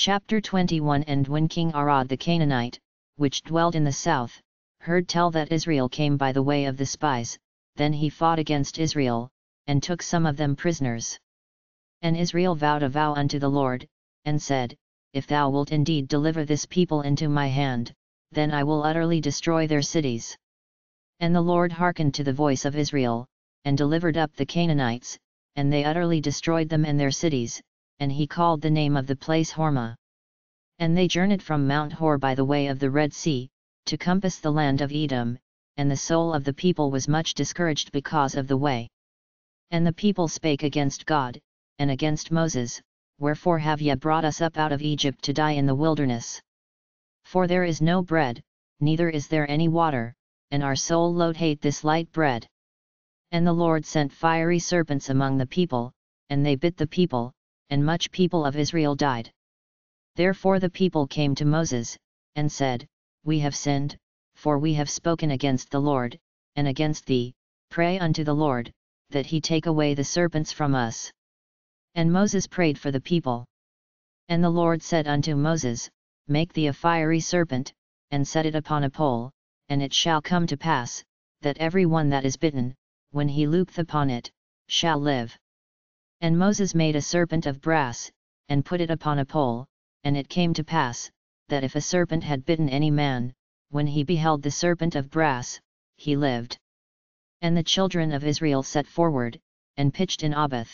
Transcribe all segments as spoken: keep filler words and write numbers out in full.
Chapter twenty-one. And when King Arad the Canaanite, which dwelt in the south, heard tell that Israel came by the way of the spies, then he fought against Israel, and took some of them prisoners. And Israel vowed a vow unto the Lord, and said, If thou wilt indeed deliver this people into my hand, then I will utterly destroy their cities. And the Lord hearkened to the voice of Israel, and delivered up the Canaanites, and they utterly destroyed them and their cities, and he called the name of the place Hormah. And they journeyed from Mount Hor by the way of the Red Sea, to compass the land of Edom, and the soul of the people was much discouraged because of the way. And the people spake against God, and against Moses, Wherefore have ye brought us up out of Egypt to die in the wilderness? For there is no bread, neither is there any water, and our soul loath hate this light bread. And the Lord sent fiery serpents among the people, and they bit the people, and much people of Israel died. Therefore the people came to Moses, and said, We have sinned, for we have spoken against the Lord, and against thee. Pray unto the Lord, that he take away the serpents from us. And Moses prayed for the people. And the Lord said unto Moses, Make thee a fiery serpent, and set it upon a pole, and it shall come to pass, that every one that is bitten, when he looketh upon it, shall live. And Moses made a serpent of brass, and put it upon a pole, and it came to pass, that if a serpent had bitten any man, when he beheld the serpent of brass, he lived. And the children of Israel set forward, and pitched in Oboth.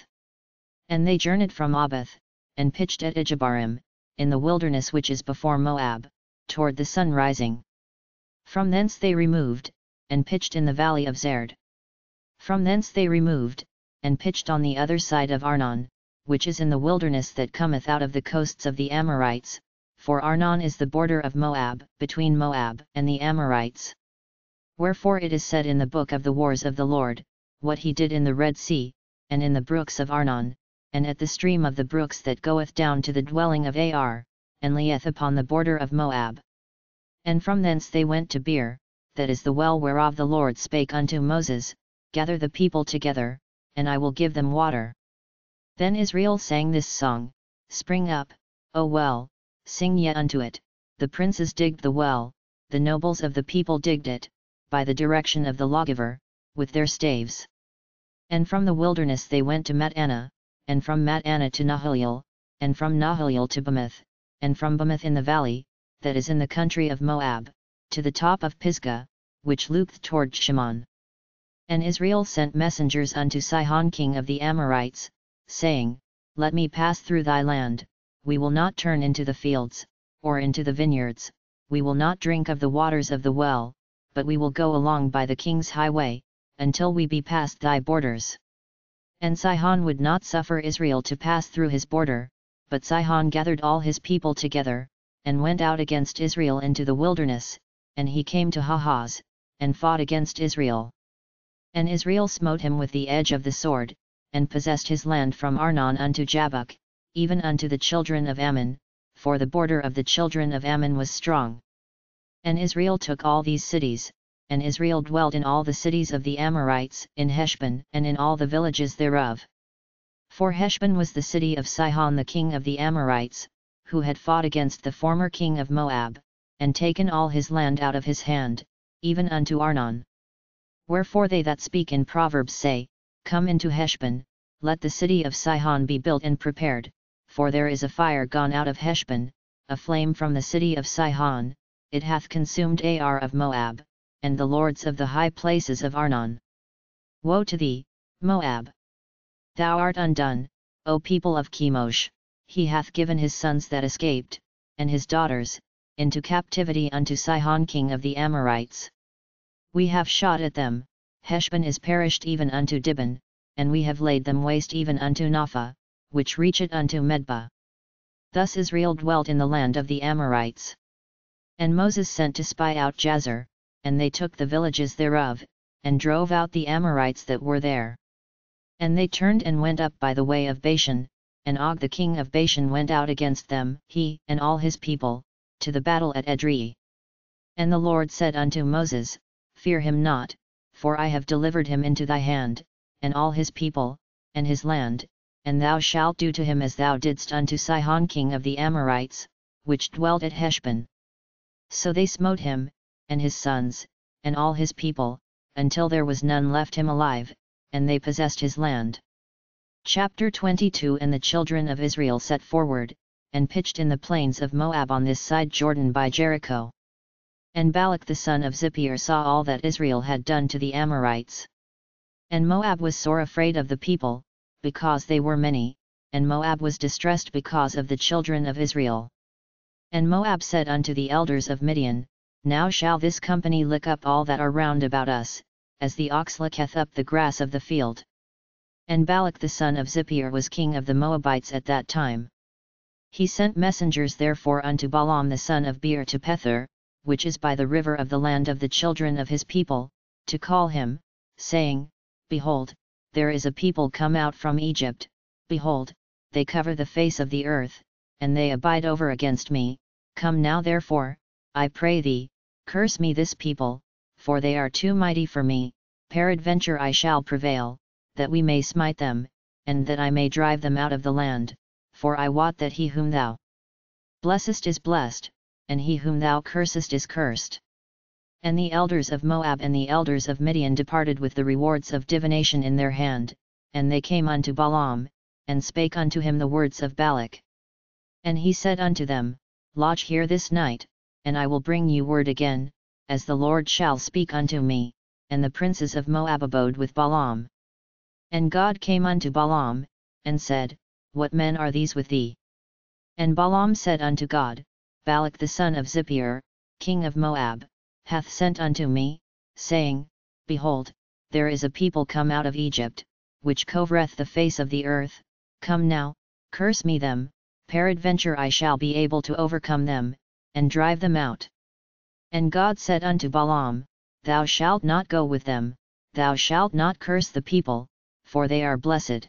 And they journeyed from Oboth, and pitched at Ijebarim, in the wilderness which is before Moab, toward the sun rising. From thence they removed, and pitched in the valley of Zerd. From thence they removed, and pitched on the other side of Arnon, which is in the wilderness that cometh out of the coasts of the Amorites, for Arnon is the border of Moab, between Moab and the Amorites. Wherefore it is said in the book of the wars of the Lord, what he did in the Red Sea, and in the brooks of Arnon, and at the stream of the brooks that goeth down to the dwelling of Ar, and lieth upon the border of Moab. And from thence they went to Beer, that is the well whereof the Lord spake unto Moses, Gather the people together, and I will give them water. Then Israel sang this song, Spring up, O well, sing ye unto it, the princes digged the well, the nobles of the people digged it, by the direction of the lawgiver, with their staves. And from the wilderness they went to Mattanah, and from Mattanah to Nahaliel, and from Nahaliel to Bamoth, and from Bamoth in the valley, that is in the country of Moab, to the top of Pisgah, which looketh toward Shimon. And Israel sent messengers unto Sihon king of the Amorites, saying, Let me pass through thy land, we will not turn into the fields, or into the vineyards, we will not drink of the waters of the well, but we will go along by the king's highway, until we be past thy borders. And Sihon would not suffer Israel to pass through his border, but Sihon gathered all his people together, and went out against Israel into the wilderness, and he came to Hahaz, and fought against Israel. And Israel smote him with the edge of the sword, and possessed his land from Arnon unto Jabbok, even unto the children of Ammon, for the border of the children of Ammon was strong. And Israel took all these cities, and Israel dwelt in all the cities of the Amorites, in Heshbon, and in all the villages thereof. For Heshbon was the city of Sihon the king of the Amorites, who had fought against the former king of Moab, and taken all his land out of his hand, even unto Arnon. Wherefore they that speak in Proverbs say, Come into Heshbon, let the city of Sihon be built and prepared, for there is a fire gone out of Heshbon, a flame from the city of Sihon, it hath consumed Ar of Moab, and the lords of the high places of Arnon. Woe to thee, Moab! Thou art undone, O people of Chemosh, he hath given his sons that escaped, and his daughters, into captivity unto Sihon king of the Amorites. We have shot at them, Heshbon is perished even unto Dibon, and we have laid them waste even unto Napha, which reacheth unto Medba. Thus Israel dwelt in the land of the Amorites. And Moses sent to spy out Jazer, and they took the villages thereof, and drove out the Amorites that were there. And they turned and went up by the way of Bashan, and Og the king of Bashan went out against them, he and all his people, to the battle at Edrei. And the Lord said unto Moses, Fear him not, for I have delivered him into thy hand, and all his people, and his land, and thou shalt do to him as thou didst unto Sihon king of the Amorites, which dwelt at Heshbon. So they smote him, and his sons, and all his people, until there was none left him alive, and they possessed his land. Chapter twenty-two And the children of Israel set forward, and pitched in the plains of Moab on this side Jordan by Jericho. And Balak the son of Zippor saw all that Israel had done to the Amorites. And Moab was sore afraid of the people, because they were many, and Moab was distressed because of the children of Israel. And Moab said unto the elders of Midian, Now shall this company lick up all that are round about us, as the ox licketh up the grass of the field. And Balak the son of Zippor was king of the Moabites at that time. He sent messengers therefore unto Balaam the son of Beor to Pethor, which is by the river of the land of the children of his people, to call him, saying, Behold, there is a people come out from Egypt, behold, they cover the face of the earth, and they abide over against me. Come now therefore, I pray thee, curse me this people, for they are too mighty for me, peradventure I shall prevail, that we may smite them, and that I may drive them out of the land, for I wot that he whom thou blessest is blessed, and he whom thou cursest is cursed. And the elders of Moab and the elders of Midian departed with the rewards of divination in their hand, and they came unto Balaam, and spake unto him the words of Balak. And he said unto them, Lodge here this night, and I will bring you word again, as the Lord shall speak unto me. And the princes of Moab abode with Balaam. And God came unto Balaam, and said, What men are these with thee? And Balaam said unto God, Balak the son of Zippor, king of Moab, hath sent unto me, saying, Behold, there is a people come out of Egypt, which covereth the face of the earth. Come now, curse me them, peradventure I shall be able to overcome them, and drive them out. And God said unto Balaam, Thou shalt not go with them, thou shalt not curse the people, for they are blessed.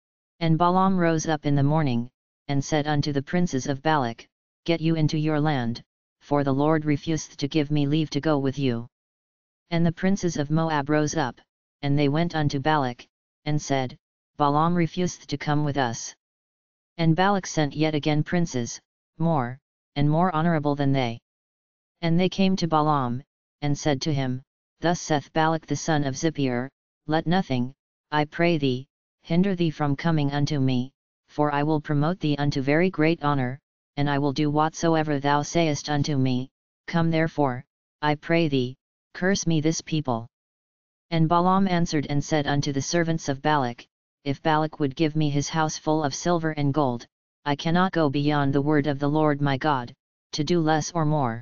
And Balaam rose up in the morning, and said unto the princes of Balak, Get you into your land, for the Lord refuseth to give me leave to go with you. And the princes of Moab rose up, and they went unto Balak, and said, Balaam refuseth to come with us. And Balak sent yet again princes, more, and more honourable than they. And they came to Balaam, and said to him, Thus saith Balak the son of Zippor, Let nothing, I pray thee, hinder thee from coming unto me, for I will promote thee unto very great honour, and I will do whatsoever thou sayest unto me. Come therefore, I pray thee, curse me this people. And Balaam answered and said unto the servants of Balak, If Balak would give me his house full of silver and gold, I cannot go beyond the word of the Lord my God, to do less or more.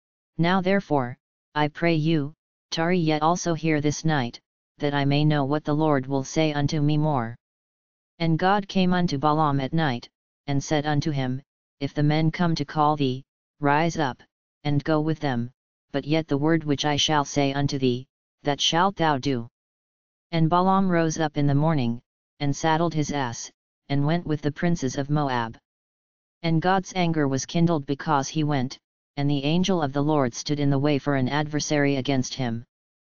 Now therefore, I pray you, tarry yet also here this night, that I may know what the Lord will say unto me more. And God came unto Balaam at night, and said unto him, If the men come to call thee, rise up, and go with them, but yet the word which I shall say unto thee, that shalt thou do. And Balaam rose up in the morning, and saddled his ass, and went with the princes of Moab. And God's anger was kindled because he went, and the angel of the Lord stood in the way for an adversary against him.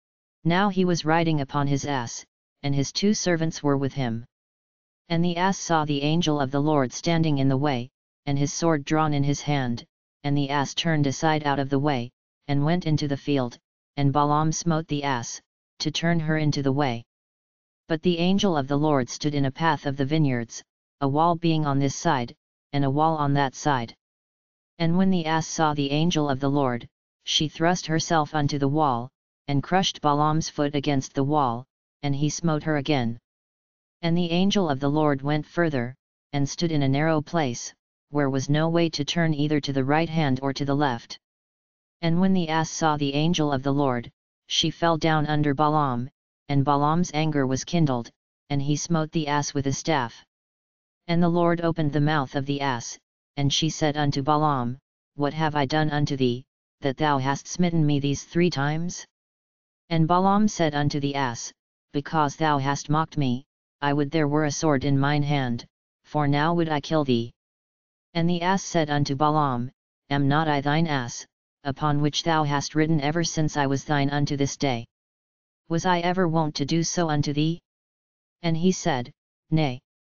Now he was riding upon his ass, and his two servants were with him. And the ass saw the angel of the Lord standing in the way, and his sword drawn in his hand, and the ass turned aside out of the way, and went into the field, and Balaam smote the ass, to turn her into the way. But the angel of the Lord stood in a path of the vineyards, a wall being on this side, and a wall on that side. And when the ass saw the angel of the Lord, she thrust herself unto the wall, and crushed Balaam's foot against the wall, and he smote her again. And the angel of the Lord went further, and stood in a narrow place, where was no way to turn either to the right hand or to the left. And when the ass saw the angel of the Lord, she fell down under Balaam, and Balaam's anger was kindled, and he smote the ass with a staff. And the Lord opened the mouth of the ass, and she said unto Balaam, What have I done unto thee, that thou hast smitten me these three times? And Balaam said unto the ass, Because thou hast mocked me, I would there were a sword in mine hand, for now would I kill thee. And the ass said unto Balaam, Am not I thine ass, upon which thou hast ridden ever since I was thine unto this day? Was I ever wont to do so unto thee? And he said, Nay.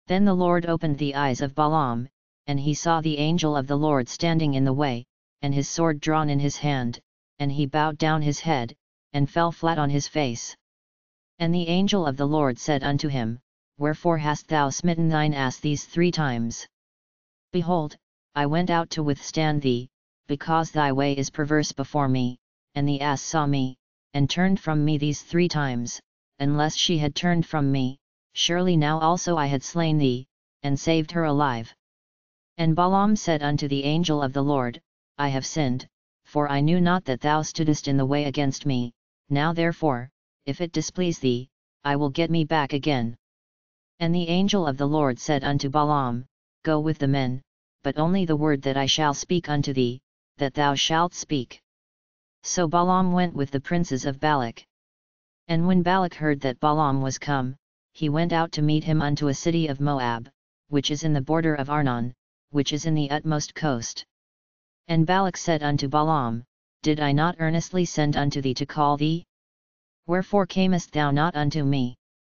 Then the Lord opened the eyes of Balaam, and he saw the angel of the Lord standing in the way, and his sword drawn in his hand, and he bowed down his head, and fell flat on his face. And the angel of the Lord said unto him, Wherefore hast thou smitten thine ass these three times? Behold, I went out to withstand thee, because thy way is perverse before me, and the ass saw me, and turned from me these three times, unless she had turned from me, surely now also I had slain thee, and saved her alive. And Balaam said unto the angel of the Lord, I have sinned, for I knew not that thou stoodest in the way against me, now therefore, if it displease thee, I will get me back again. And the angel of the Lord said unto Balaam, Go with the men, but only the word that I shall speak unto thee, that thou shalt speak. So Balaam went with the princes of Balak. And when Balak heard that Balaam was come, he went out to meet him unto a city of Moab, which is in the border of Arnon, which is in the utmost coast. And Balak said unto Balaam, Did I not earnestly send unto thee to call thee? Wherefore camest thou not unto me?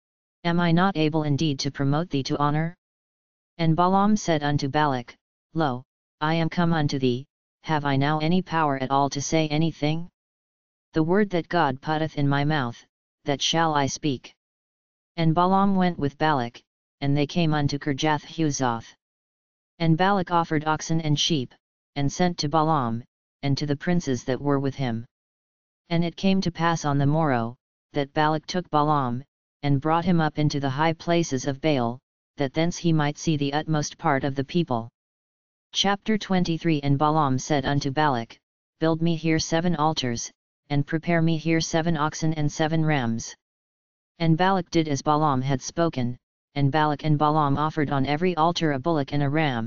Am I not able indeed to promote thee to honor? And Balaam said unto Balak, Lo, I am come unto thee, have I now any power at all to say anything? The word that God putteth in my mouth, that shall I speak. And Balaam went with Balak, and they came unto Kirjath-Huzoth. And Balak offered oxen and sheep, and sent to Balaam, and to the princes that were with him. And it came to pass on the morrow, that Balak took Balaam, and brought him up into the high places of Baal, that thence he might see the utmost part of the people. Chapter twenty-three And Balaam said unto Balak, Build me here seven altars, and prepare me here seven oxen and seven rams. And Balak did as Balaam had spoken, and Balak and Balaam offered on every altar a bullock and a ram.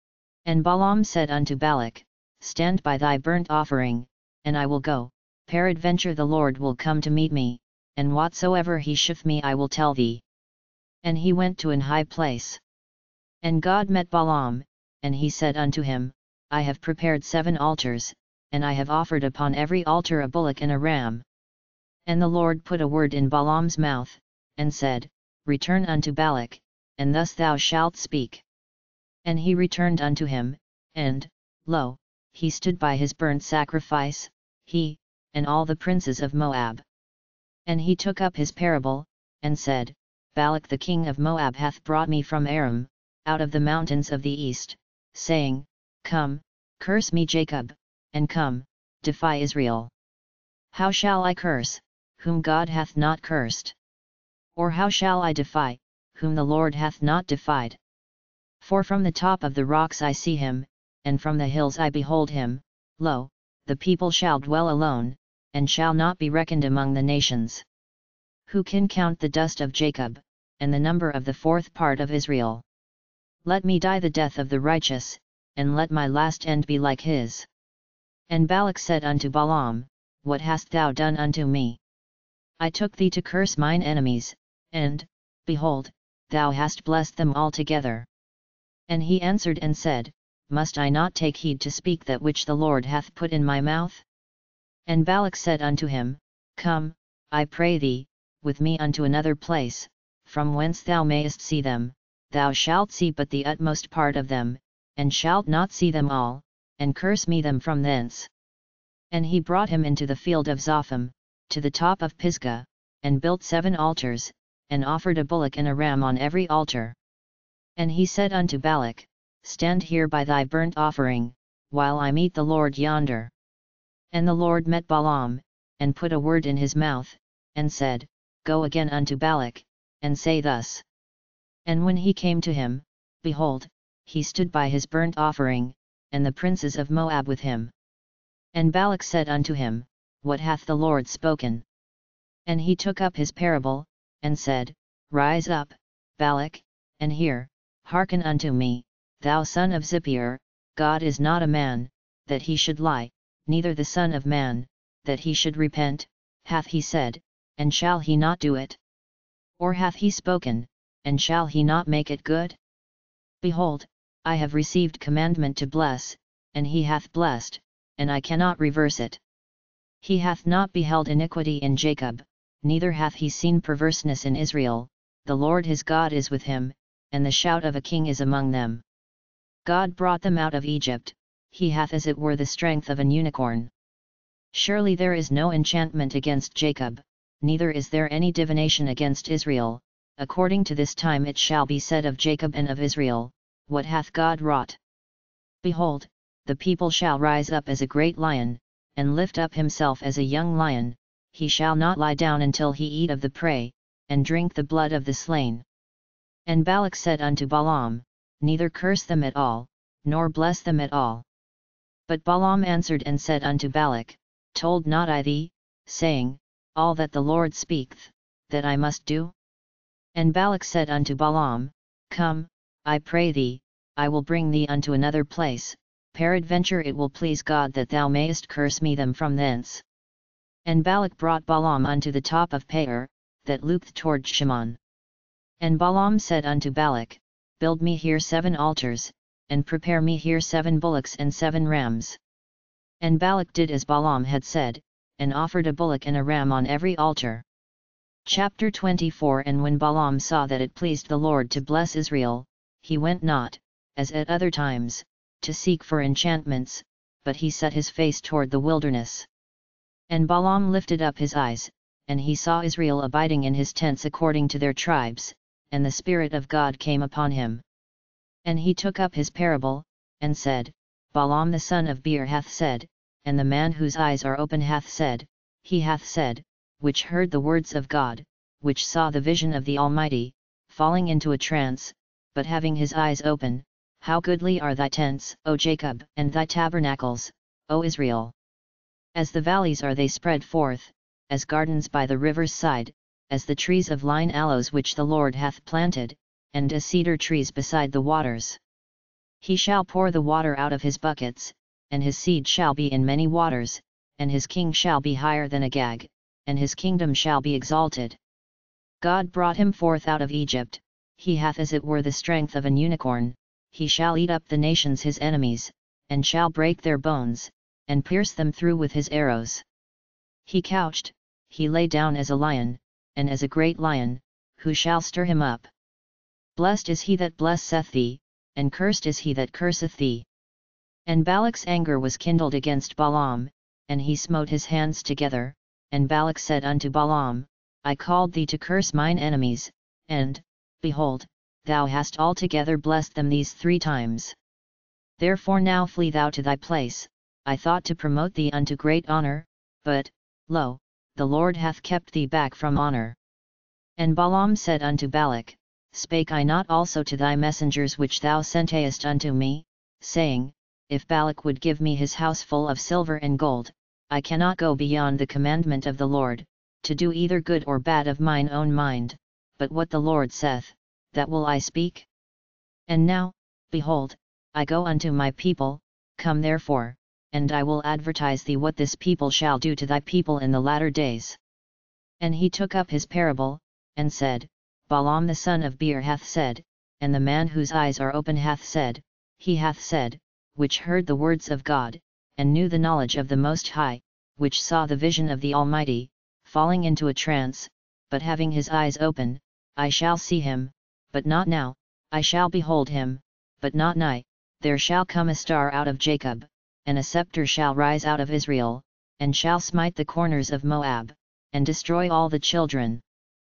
And Balaam said unto Balak, Stand by thy burnt offering, and I will go, peradventure the Lord will come to meet me, and whatsoever he sheweth me I will tell thee. And he went to an high place. And God met Balaam, and he said unto him, I have prepared seven altars, and I have offered upon every altar a bullock and a ram. And the Lord put a word in Balaam's mouth, and said, Return unto Balak, and thus thou shalt speak. And he returned unto him, and, lo, he stood by his burnt sacrifice, he, and all the princes of Moab. And he took up his parable, and said, Balak the king of Moab hath brought me from Aram, out of the mountains of the east, saying, Come, curse me Jacob, and come, defy Israel. How shall I curse, whom God hath not cursed? Or how shall I defy, whom the Lord hath not defied? For from the top of the rocks I see him, and from the hills I behold him, lo, the people shall dwell alone, and shall not be reckoned among the nations. Who can count the dust of Jacob, and the number of the fourth part of Israel? Let me die the death of the righteous, and let my last end be like his. And Balak said unto Balaam, What hast thou done unto me? I took thee to curse mine enemies, and, behold, thou hast blessed them altogether. And he answered and said, Must I not take heed to speak that which the Lord hath put in my mouth? And Balak said unto him, Come, I pray thee, with me unto another place, from whence thou mayest see them, thou shalt see but the utmost part of them, and shalt not see them all, and curse me them from thence. And he brought him into the field of Zophim, to the top of Pisgah, and built seven altars, and offered a bullock and a ram on every altar. And he said unto Balak, Stand here by thy burnt offering, while I meet the Lord yonder. And the Lord met Balaam, and put a word in his mouth, and said, Go again unto Balak, and say thus. And when he came to him, behold, he stood by his burnt offering, and the princes of Moab with him. And Balak said unto him, What hath the Lord spoken? And he took up his parable, and said, Rise up, Balak, and hear, hearken unto me, thou son of Zippor, God is not a man, that he should lie, neither the son of man, that he should repent, hath he said, and shall he not do it? Or hath he spoken, and shall he not make it good? Behold, I have received commandment to bless, and he hath blessed, and I cannot reverse it. He hath not beheld iniquity in Jacob, neither hath he seen perverseness in Israel, the Lord his God is with him, and the shout of a king is among them. God brought them out of Egypt, he hath as it were the strength of an unicorn. Surely there is no enchantment against Jacob, neither is there any divination against Israel. According to this time it shall be said of Jacob and of Israel, what hath God wrought? Behold, the people shall rise up as a great lion, and lift up himself as a young lion, he shall not lie down until he eat of the prey, and drink the blood of the slain. And Balak said unto Balaam, neither curse them at all, nor bless them at all. But Balaam answered and said unto Balak, told not I thee, saying, all that the Lord speaketh, that I must do? And Balak said unto Balaam, come, I pray thee, I will bring thee unto another place, peradventure it will please God that thou mayest curse me them from thence. And Balak brought Balaam unto the top of Peor, that looketh toward Shimon. And Balaam said unto Balak, build me here seven altars, and prepare me here seven bullocks and seven rams. And Balak did as Balaam had said, and offered a bullock and a ram on every altar. Chapter twenty-four And when Balaam saw that it pleased the Lord to bless Israel, he went not, as at other times, to seek for enchantments, but he set his face toward the wilderness. And Balaam lifted up his eyes, and he saw Israel abiding in his tents according to their tribes, and the Spirit of God came upon him. And he took up his parable, and said, Balaam the son of Beor hath said, and the man whose eyes are open hath said, he hath said, which heard the words of God, which saw the vision of the Almighty, falling into a trance, but having his eyes open, how goodly are thy tents, O Jacob, and thy tabernacles, O Israel! As the valleys are they spread forth, as gardens by the river's side, as the trees of line aloes which the Lord hath planted, and as cedar trees beside the waters. He shall pour the water out of his buckets, and his seed shall be in many waters, and his king shall be higher than Agag, and his kingdom shall be exalted. God brought him forth out of Egypt, he hath as it were the strength of an unicorn, he shall eat up the nations his enemies, and shall break their bones, and pierce them through with his arrows. He couched, he lay down as a lion, and as a great lion, who shall stir him up? Blessed is he that blesseth thee, and cursed is he that curseth thee. And Balak's anger was kindled against Balaam, and he smote his hands together, and Balak said unto Balaam, I called thee to curse mine enemies, and, behold, thou hast altogether blessed them these three times. Therefore now flee thou to thy place, I thought to promote thee unto great honor, but, lo, the Lord hath kept thee back from honor. And Balaam said unto Balak, Spake I not also to thy messengers which thou sentest unto me, saying, If Balak would give me his house full of silver and gold, I cannot go beyond the commandment of the Lord, to do either good or bad of mine own mind, but what the Lord saith, that will I speak? And now, behold, I go unto my people, come therefore, and I will advertise thee what this people shall do to thy people in the latter days. And he took up his parable, and said, Balaam the son of Beor hath said, and the man whose eyes are open hath said, he hath said, which heard the words of God, and knew the knowledge of the Most High, which saw the vision of the Almighty, falling into a trance, but having his eyes open, I shall see him, but not now, I shall behold him, but not nigh, there shall come a star out of Jacob, and a scepter shall rise out of Israel, and shall smite the corners of Moab, and destroy all the children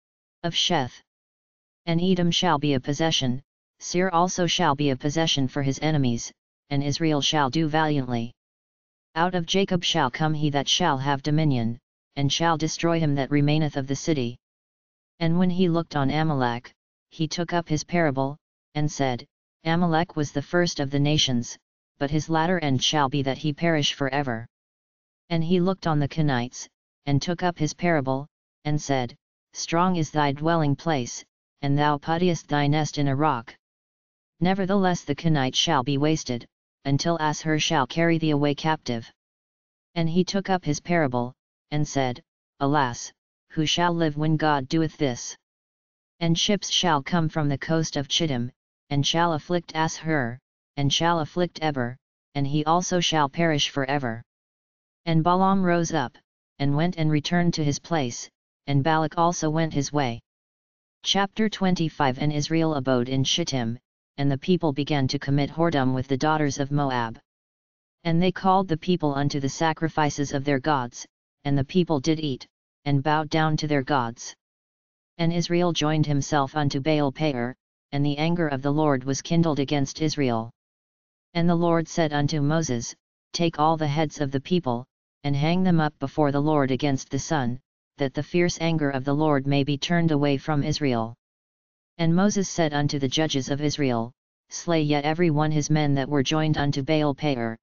of Sheth. And Edom shall be a possession, Seir also shall be a possession for his enemies, and Israel shall do valiantly. Out of Jacob shall come he that shall have dominion, and shall destroy him that remaineth of the city. And when he looked on Amalek, he took up his parable, and said, Amalek was the first of the nations, but his latter end shall be that he perish for ever. And he looked on the Kenites, and took up his parable, and said, Strong is thy dwelling place, and thou puttiest thy nest in a rock. Nevertheless the Kenite shall be wasted, until Ashur shall carry thee away captive. And he took up his parable, and said, Alas, who shall live when God doeth this? And ships shall come from the coast of Chittim, and shall afflict Ashur, and shall afflict Eber, and he also shall perish for ever. And Balaam rose up, and went and returned to his place, and Balak also went his way. Chapter twenty-five. And Israel abode in Shittim, and the people began to commit whoredom with the daughters of Moab. And they called the people unto the sacrifices of their gods, and the people did eat, and bowed down to their gods. And Israel joined himself unto Baal Peor, and the anger of the Lord was kindled against Israel. And the Lord said unto Moses, Take all the heads of the people, and hang them up before the Lord against the sun, that the fierce anger of the Lord may be turned away from Israel. And Moses said unto the judges of Israel, Slay yet every one his men that were joined unto Baal Peor.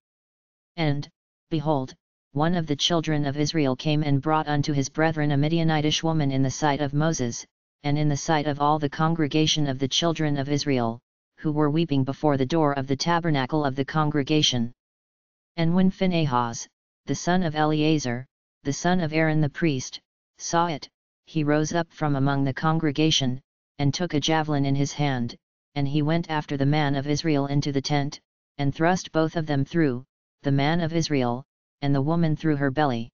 And, behold, one of the children of Israel came and brought unto his brethren a Midianitish woman in the sight of Moses, and in the sight of all the congregation of the children of Israel, who were weeping before the door of the tabernacle of the congregation. And when Phinehas, the son of Eleazar, the son of Aaron the priest, saw it, he rose up from among the congregation, and took a javelin in his hand, and he went after the man of Israel into the tent, and thrust both of them through, the man of Israel, and the woman through her belly.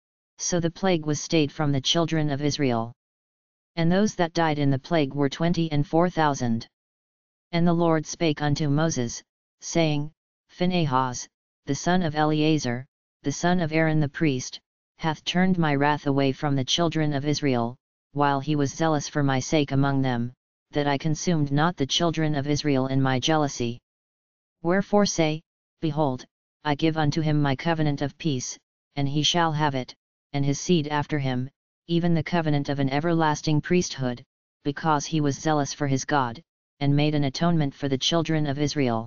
So the plague was stayed from the children of Israel. And those that died in the plague were twenty and four thousand. And the Lord spake unto Moses, saying, Phinehas, the son of Eleazar, the son of Aaron the priest, hath turned my wrath away from the children of Israel, while he was zealous for my sake among them, that I consumed not the children of Israel in my jealousy. Wherefore say, Behold, I give unto him my covenant of peace, and he shall have it, and his seed after him, even the covenant of an everlasting priesthood, because he was zealous for his God, and made an atonement for the children of Israel.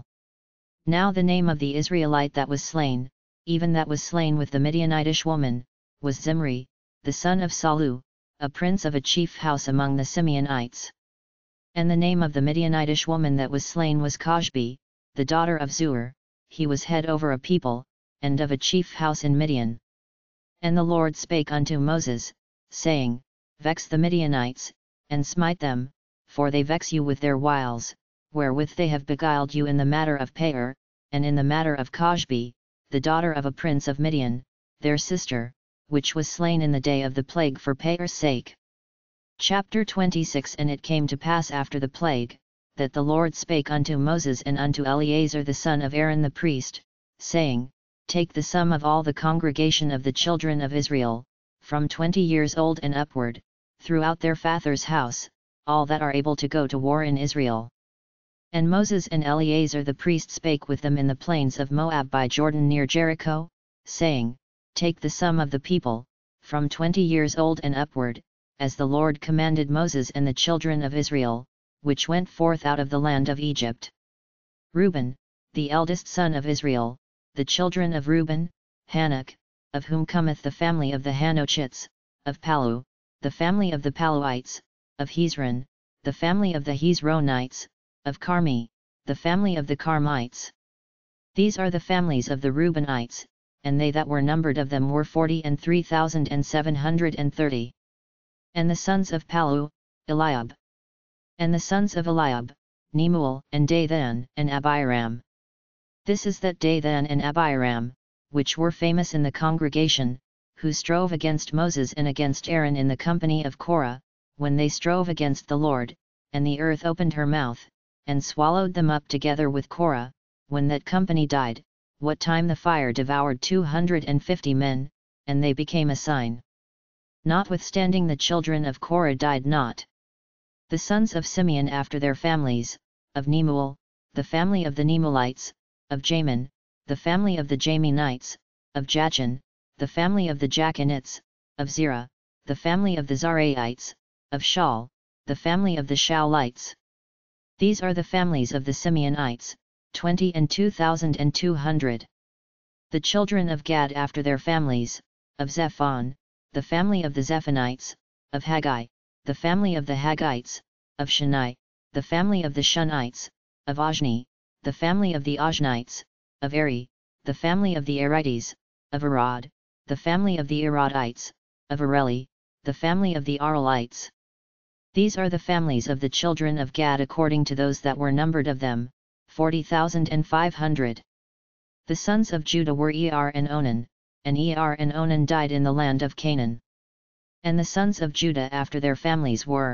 Now the name of the Israelite that was slain, even that was slain with the Midianitish woman, was Zimri, the son of Salu, a prince of a chief house among the Simeonites. And the name of the Midianitish woman that was slain was Koshbi, the daughter of Zur, he was head over a people, and of a chief house in Midian. And the Lord spake unto Moses, saying, Vex the Midianites, and smite them, for they vex you with their wiles, wherewith they have beguiled you in the matter of Peor, and in the matter of Koshbi, the daughter of a prince of Midian, their sister, which was slain in the day of the plague for Peor's sake. Chapter twenty-six. And it came to pass after the plague, that the Lord spake unto Moses and unto Eleazar the son of Aaron the priest, saying, Take the sum of all the congregation of the children of Israel, from twenty years old and upward, throughout their father's house, all that are able to go to war in Israel. And Moses and Eleazar the priest spake with them in the plains of Moab by Jordan near Jericho, saying, Take the sum of the people, from twenty years old and upward, as the Lord commanded Moses and the children of Israel, which went forth out of the land of Egypt. Reuben, the eldest son of Israel, the children of Reuben, Hanok, of whom cometh the family of the Hanochites, of Palu, the family of the Paluites, of Hezron, the family of the Hezronites, of Carmi, the family of the Carmites. These are the families of the Reubenites, and they that were numbered of them were forty and three thousand and seven hundred and thirty. And the sons of Palu, Eliab. And the sons of Eliab, Nemuel, and Dathan, and Abiram. This is that Dathan and Abiram, which were famous in the congregation, who strove against Moses and against Aaron in the company of Korah, when they strove against the Lord, and the earth opened her mouth, and swallowed them up together with Korah, when that company died, what time the fire devoured two hundred and fifty men, and they became a sign. Notwithstanding the children of Korah died not. The sons of Simeon after their families, of Nemuel, the family of the Nemuelites, of Jamin, the family of the Jaminites, of Jachin, the family of the Jachinites, of Zerah, the family of the Zaraites, of Shaul, the family of the Shaulites. These are the families of the Simeonites, twenty and two thousand and two hundred. The children of Gad after their families, of Zephon, the family of the Zephonites, of Haggai, the family of the Haggites, of Shani, the family of the Shunites, of Ajni, the family of the Ajnites, of Eri, the family of the Erites, of Arad, the family of the Aradites, of Areli, the family of the Arelites. These are the families of the children of Gad according to those that were numbered of them, forty thousand and five hundred. The sons of Judah were Er and Onan, and Er and Onan died in the land of Canaan. And the sons of Judah after their families were,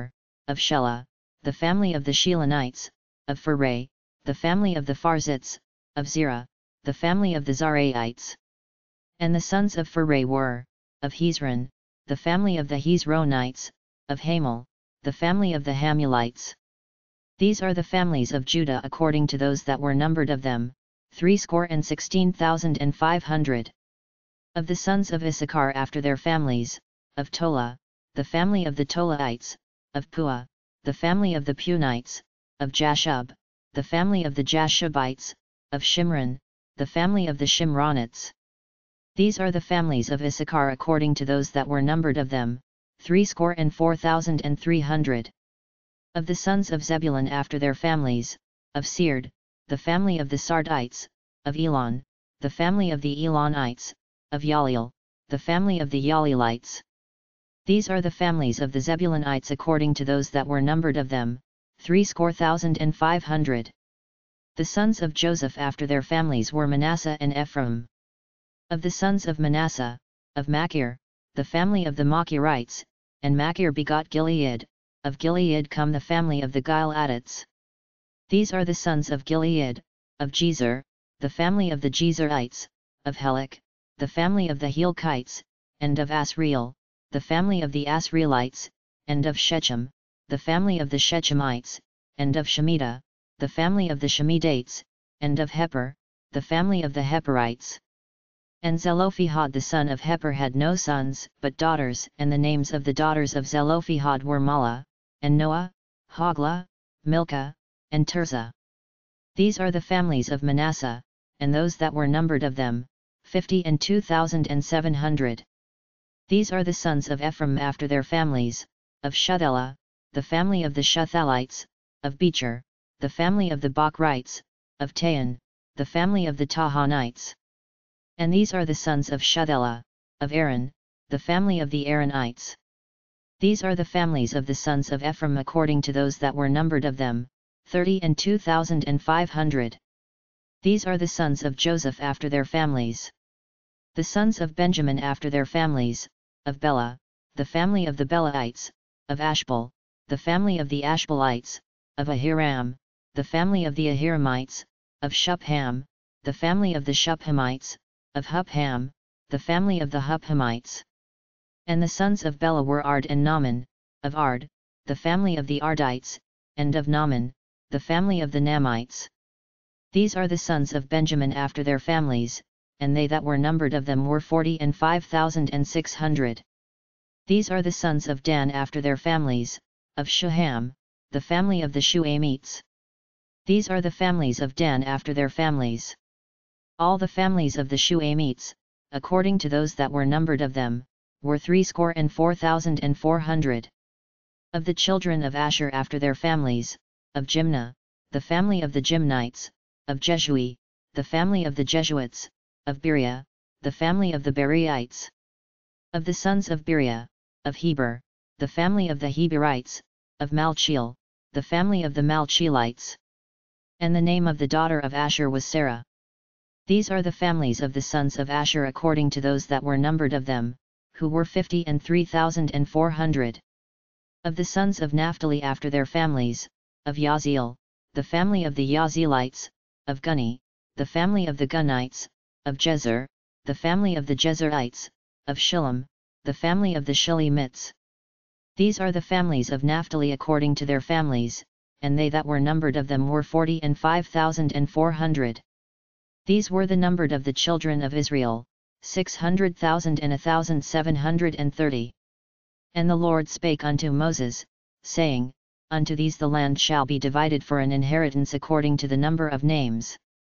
of Shelah, the family of the Shelonites, of Pharai, the family of the Pharzites, of Zerah, the family of the Zaraites. And the sons of Pharai were, of Hezron, the family of the Hezronites, of Hamul, the family of the Hamulites. These are the families of Judah according to those that were numbered of them, threescore and sixteen thousand and five hundred. Of the sons of Issachar after their families, of Tola, the family of the Tolaites, of Puah, the family of the Punites, of Jashub, the family of the Jashubites, of Shimron, the family of the Shimronites. These are the families of Issachar according to those that were numbered of them, threescore and four thousand and three hundred. Of the sons of Zebulun after their families, of Sered, the family of the Sardites, of Elon, the family of the Elonites, of Yaleel, the family of the Yaleelites. These are the families of the Zebulunites according to those that were numbered of them, threescore thousand and five hundred. The sons of Joseph after their families were Manasseh and Ephraim. Of the sons of Manasseh, of Machir, the family of the Machirites, and Machir begot Gilead, of Gilead come the family of the Gileadites. These are the sons of Gilead, of Jezer, the family of the Jezerites, of Helek, the family of the Helkites, and of Asriel, the family of the Asrielites, and of Shechem, the family of the Shechemites, and of Shemida, the family of the Shemidates, and of Heper, the family of the Heperites. And Zelophehad the son of Heper had no sons but daughters, and the names of the daughters of Zelophehad were Mala, and Noah, Hoglah, Milcah, and Tirzah. These are the families of Manasseh, and those that were numbered of them, fifty and two thousand and seven hundred. These are the sons of Ephraim after their families, of Shuthelah, the family of the Shuthalites, of Becher, the family of the Bachrites, of Tahan, the family of the Tahanites. And these are the sons of Shuthelah, of Aaron, the family of the Aaronites. These are the families of the sons of Ephraim according to those that were numbered of them, thirty and two thousand and five hundred. These are the sons of Joseph after their families. The sons of Benjamin after their families, of Bela, the family of the Belaites, of Ashbel, the family of the Ashbelites, of Ahiram, the family of the Ahiramites, of Shupham, the family of the Shuphamites, of Hupham, the family of the Huphamites. And the sons of Bela were Ard and Naaman, of Ard, the family of the Ardites, and of Naaman, the family of the Namites. These are the sons of Benjamin after their families, and they that were numbered of them were forty and five thousand and six hundred. These are the sons of Dan after their families, of Shuham, the family of the Shuamites. These are the families of Dan after their families. All the families of the Shuamites, according to those that were numbered of them, were threescore and four thousand and four hundred. Of the children of Asher after their families, of Jimnah, the family of the Jimnites, of Jeshui, the family of the Jesuites, of Beriah, the family of the Beriites. Of the sons of Beriah, of Heber, the family of the Heberites, of Malchiel, the family of the Malchielites. And the name of the daughter of Asher was Sarah. These are the families of the sons of Asher according to those that were numbered of them, who were fifty and three thousand and four hundred. Of the sons of Naphtali after their families, of Yaziel, the family of the Yazelites, of Guni, the family of the Gunites, of Jezer, the family of the Jezerites, of Shillem, the family of the Shillemites. These are the families of Naphtali according to their families, and they that were numbered of them were forty and five thousand and four hundred. These were the numbered of the children of Israel, six hundred thousand and a thousand seven hundred and thirty. And the Lord spake unto Moses, saying, Unto these the land shall be divided for an inheritance according to the number of names.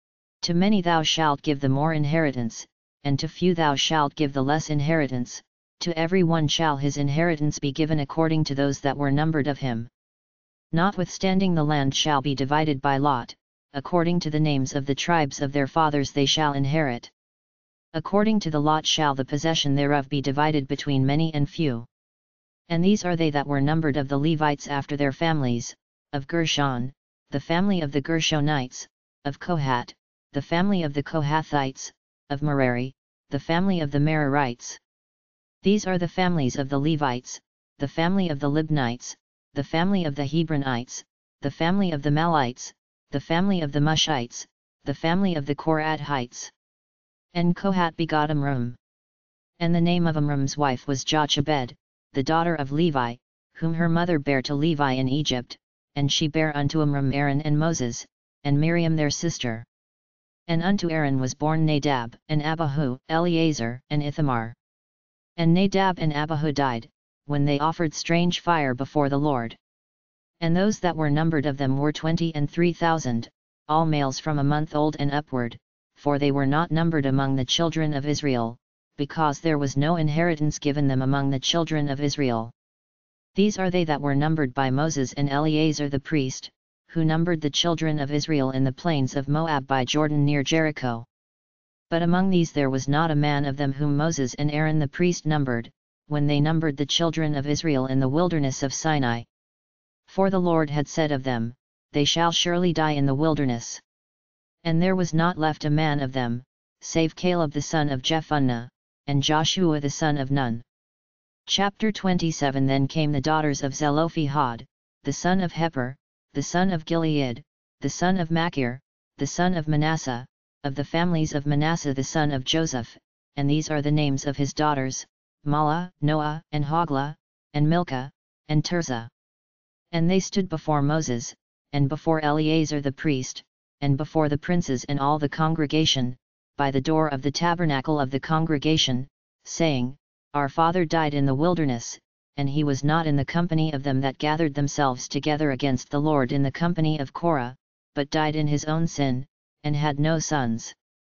To many thou shalt give the more inheritance, and to few thou shalt give the less inheritance, to every one shall his inheritance be given according to those that were numbered of him. Notwithstanding the land shall be divided by lot, according to the names of the tribes of their fathers they shall inherit. According to the lot shall the possession thereof be divided between many and few. And these are they that were numbered of the Levites after their families, of Gershon, the family of the Gershonites, of Kohat, the family of the Kohathites, of Merari, the family of the Merarites. These are the families of the Levites, the family of the Libnites, the family of the Hebronites, the family of the Malites, the family of the Mushites, the family of the Korathites. And Kohat begot Amram. And the name of Amram's wife was Jochebed, the daughter of Levi, whom her mother bare to Levi in Egypt, and she bare unto Amram Aaron and Moses, and Miriam their sister. And unto Aaron was born Nadab, and Abihu, Eleazar, and Ithamar. And Nadab and Abihu died, when they offered strange fire before the Lord. And those that were numbered of them were twenty and three thousand, all males from a month old and upward, for they were not numbered among the children of Israel, because there was no inheritance given them among the children of Israel. These are they that were numbered by Moses and Eleazar the priest, who numbered the children of Israel in the plains of Moab by Jordan near Jericho. But among these there was not a man of them whom Moses and Aaron the priest numbered, when they numbered the children of Israel in the wilderness of Sinai. For the Lord had said of them, They shall surely die in the wilderness. And there was not left a man of them, save Caleb the son of Jephunneh, and Joshua the son of Nun. Chapter twenty-seven. Then came the daughters of Zelophehad, the son of Heper, the son of Gilead, the son of Machir, the son of Manasseh, of the families of Manasseh the son of Joseph, and these are the names of his daughters, Mahlah, Noah, and Hoglah, and Milcah, and Tirzah. And they stood before Moses, and before Eleazar the priest, and before the princes and all the congregation, by the door of the tabernacle of the congregation, saying, Our father died in the wilderness, and he was not in the company of them that gathered themselves together against the Lord in the company of Korah, but died in his own sin, and had no sons.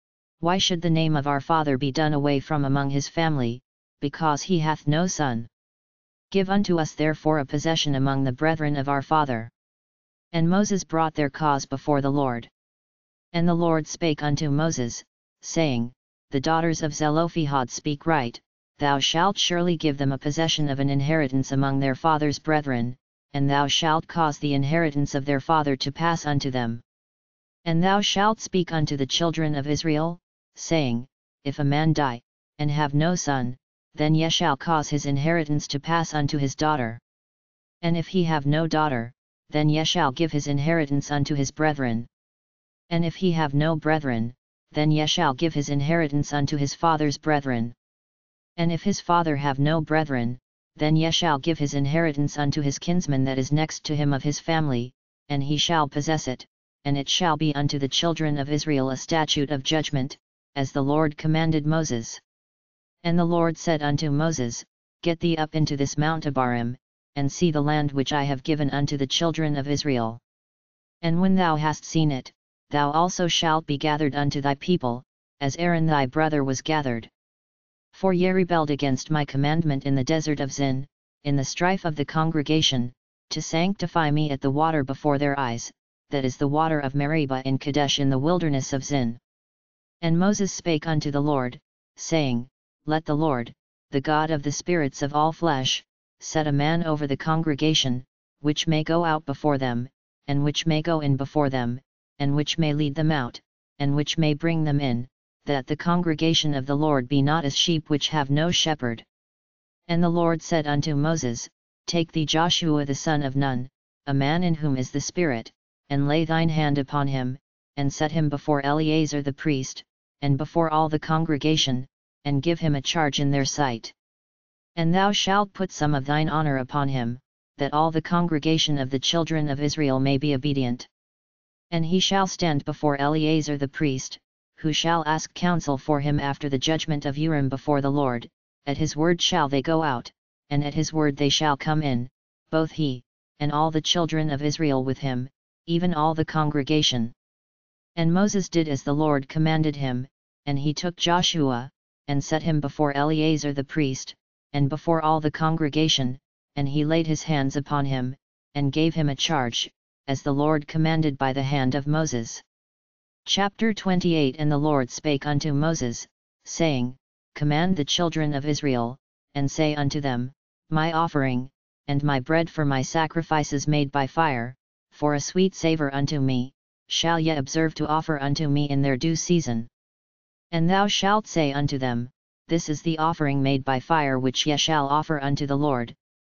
Why should the name of our father be done away from among his family, because he hath no son? Give unto us therefore a possession among the brethren of our father. And Moses brought their cause before the Lord. And the Lord spake unto Moses, saying, The daughters of Zelophehad speak right, thou shalt surely give them a possession of an inheritance among their father's brethren, and thou shalt cause the inheritance of their father to pass unto them. And thou shalt speak unto the children of Israel, saying, If a man die, and have no son, then ye shall cause his inheritance to pass unto his daughter. And if he have no daughter, then ye shall give his inheritance unto his brethren. And if he have no brethren, then ye shall give his inheritance unto his father's brethren. And if his father have no brethren, then ye shall give his inheritance unto his kinsman that is next to him of his family, and he shall possess it, and it shall be unto the children of Israel a statute of judgment, as the Lord commanded Moses. And the Lord said unto Moses, Get thee up into this Mount Abarim, and see the land which I have given unto the children of Israel. And when thou hast seen it, thou also shalt be gathered unto thy people, as Aaron thy brother was gathered. For ye rebelled against my commandment in the desert of Zin, in the strife of the congregation, to sanctify me at the water before their eyes, that is the water of Meribah in Kadesh in the wilderness of Zin. And Moses spake unto the Lord, saying, Let the Lord, the God of the spirits of all flesh, set a man over the congregation, which may go out before them, and which may go in before them, and which may lead them out, and which may bring them in, that the congregation of the Lord be not as sheep which have no shepherd. And the Lord said unto Moses, Take thee Joshua the son of Nun, a man in whom is the Spirit, and lay thine hand upon him, and set him before Eleazar the priest, and before all the congregation, and give him a charge in their sight. And thou shalt put some of thine honor upon him, that all the congregation of the children of Israel may be obedient. And he shall stand before Eleazar the priest, who shall ask counsel for him after the judgment of Urim before the Lord. At his word shall they go out, and at his word they shall come in, both he, and all the children of Israel with him, even all the congregation. And Moses did as the Lord commanded him, and he took Joshua, and set him before Eleazar the priest, and before all the congregation, and he laid his hands upon him, and gave him a charge, as the Lord commanded by the hand of Moses. Chapter twenty-eight. And the Lord spake unto Moses, saying, Command the children of Israel, and say unto them, My offering, and my bread for my sacrifices made by fire, for a sweet savour unto me, shall ye observe to offer unto me in their due season. And thou shalt say unto them, This is the offering made by fire which ye shall offer unto the Lord,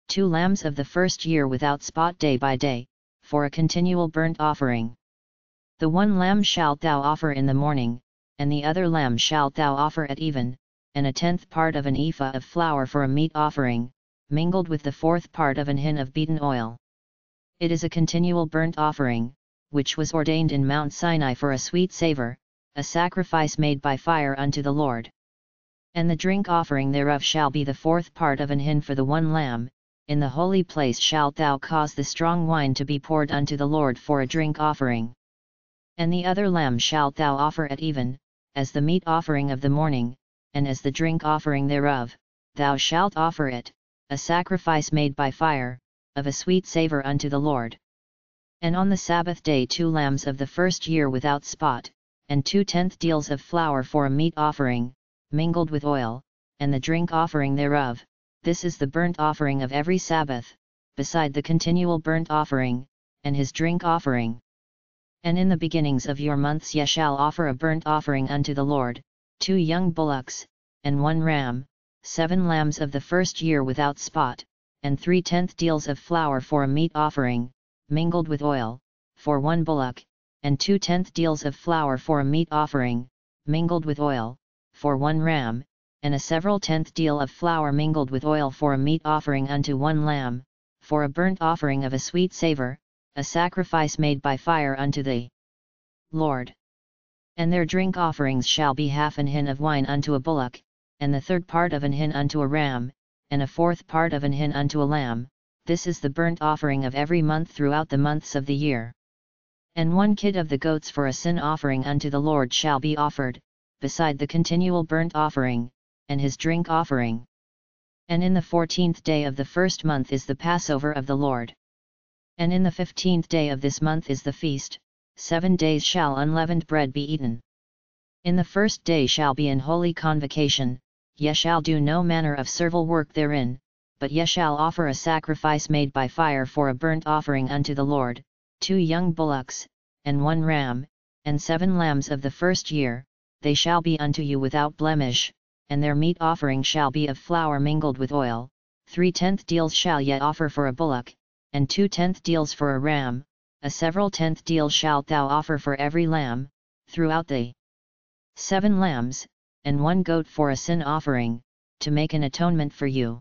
two lambs of the first year without spot day by day, for a continual burnt offering. The one lamb shalt thou offer in the morning, and the other lamb shalt thou offer at even, and a tenth part of an ephah of flour for a meat offering, mingled with the fourth part of an hin of beaten oil. It is a continual burnt offering, which was ordained in Mount Sinai for a sweet savour, a sacrifice made by fire unto the Lord. And the drink offering thereof shall be the fourth part of an hin for the one lamb. In the holy place shalt thou cause the strong wine to be poured unto the Lord for a drink offering. And the other lamb shalt thou offer at even, as the meat offering of the morning, and as the drink offering thereof, thou shalt offer it, a sacrifice made by fire, of a sweet savour unto the Lord. And on the Sabbath day two lambs of the first year without spot, and two tenth deals of flour for a meat offering, mingled with oil, and the drink offering thereof. This is the burnt offering of every Sabbath, beside the continual burnt offering, and his drink offering. And in the beginnings of your months ye shall offer a burnt offering unto the Lord, two young bullocks, and one ram, seven lambs of the first year without spot, and three tenth deals of flour for a meat offering, mingled with oil, for one bullock, and two tenth deals of flour for a meat offering, mingled with oil, for one ram, and a several tenth deal of flour mingled with oil for a meat offering unto one lamb, for a burnt offering of a sweet savour, a sacrifice made by fire unto the Lord. And their drink offerings shall be half an hin of wine unto a bullock, and the third part of an hin unto a ram, and a fourth part of an hin unto a lamb. This is the burnt offering of every month throughout the months of the year. And one kid of the goats for a sin offering unto the Lord shall be offered, beside the continual burnt offering, and his drink offering. And in the fourteenth day of the first month is the Passover of the Lord. And in the fifteenth day of this month is the feast. Seven days shall unleavened bread be eaten. In the first day shall be an holy convocation, ye shall do no manner of servile work therein, but ye shall offer a sacrifice made by fire for a burnt offering unto the Lord, two young bullocks, and one ram, and seven lambs of the first year. They shall be unto you without blemish, and their meat offering shall be of flour mingled with oil. Three tenth deals shall ye offer for a bullock, and two tenth deals for a ram, a several tenth deal shalt thou offer for every lamb, throughout the seven lambs, and one goat for a sin offering, to make an atonement for you.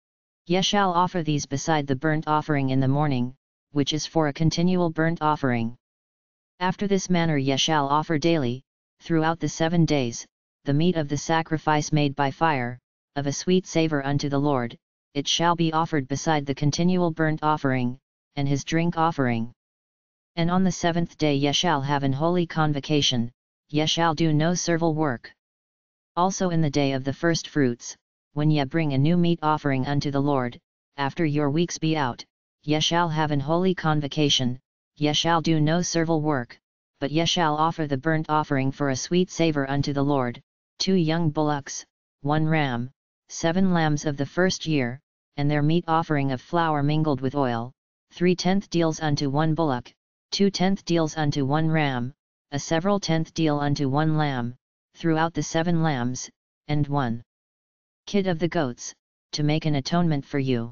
Ye shall offer these beside the burnt offering in the morning, which is for a continual burnt offering. After this manner ye shall offer daily, throughout the seven days, the meat of the sacrifice made by fire, of a sweet savour unto the Lord. It shall be offered beside the continual burnt offering, and his drink offering. And on the seventh day ye shall have an holy convocation, ye shall do no servile work. Also in the day of the first fruits, when ye bring a new meat offering unto the Lord, after your weeks be out, ye shall have an holy convocation, ye shall do no servile work, but ye shall offer the burnt offering for a sweet savour unto the Lord, two young bullocks, one ram, seven lambs of the first year, and their meat offering of flour mingled with oil, three tenth deals unto one bullock, two tenth deals unto one ram, a several tenth deal unto one lamb, throughout the seven lambs, and one kid of the goats, to make an atonement for you.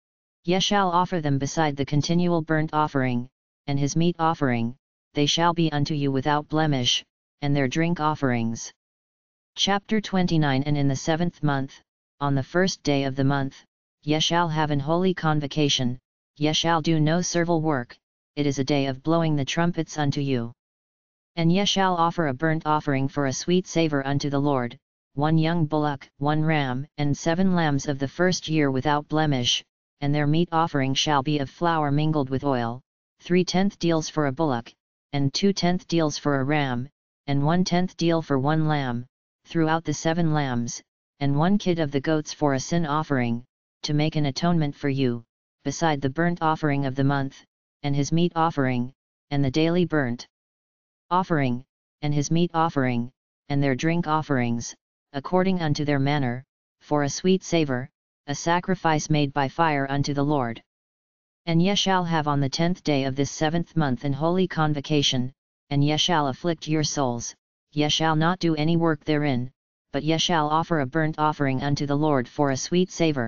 Ye shall offer them beside the continual burnt offering, and his meat offering. They shall be unto you without blemish, and their drink offerings. Chapter twenty-nine. And in the seventh month, on the first day of the month, ye shall have an holy convocation, ye shall do no servile work, it is a day of blowing the trumpets unto you. And ye shall offer a burnt offering for a sweet savour unto the Lord, one young bullock, one ram, and seven lambs of the first year without blemish, and their meat offering shall be of flour mingled with oil, three tenth deals for a bullock, and two tenth deals for a ram, and one tenth deal for one lamb, throughout the seven lambs, and one kid of the goats for a sin offering, to make an atonement for you, beside the burnt offering of the month, and his meat offering, and the daily burnt offering, and his meat offering, and their drink offerings, according unto their manner, for a sweet savour, a sacrifice made by fire unto the Lord. And ye shall have on the tenth day of this seventh month an holy convocation, and ye shall afflict your souls, ye shall not do any work therein, but ye shall offer a burnt offering unto the Lord for a sweet savour,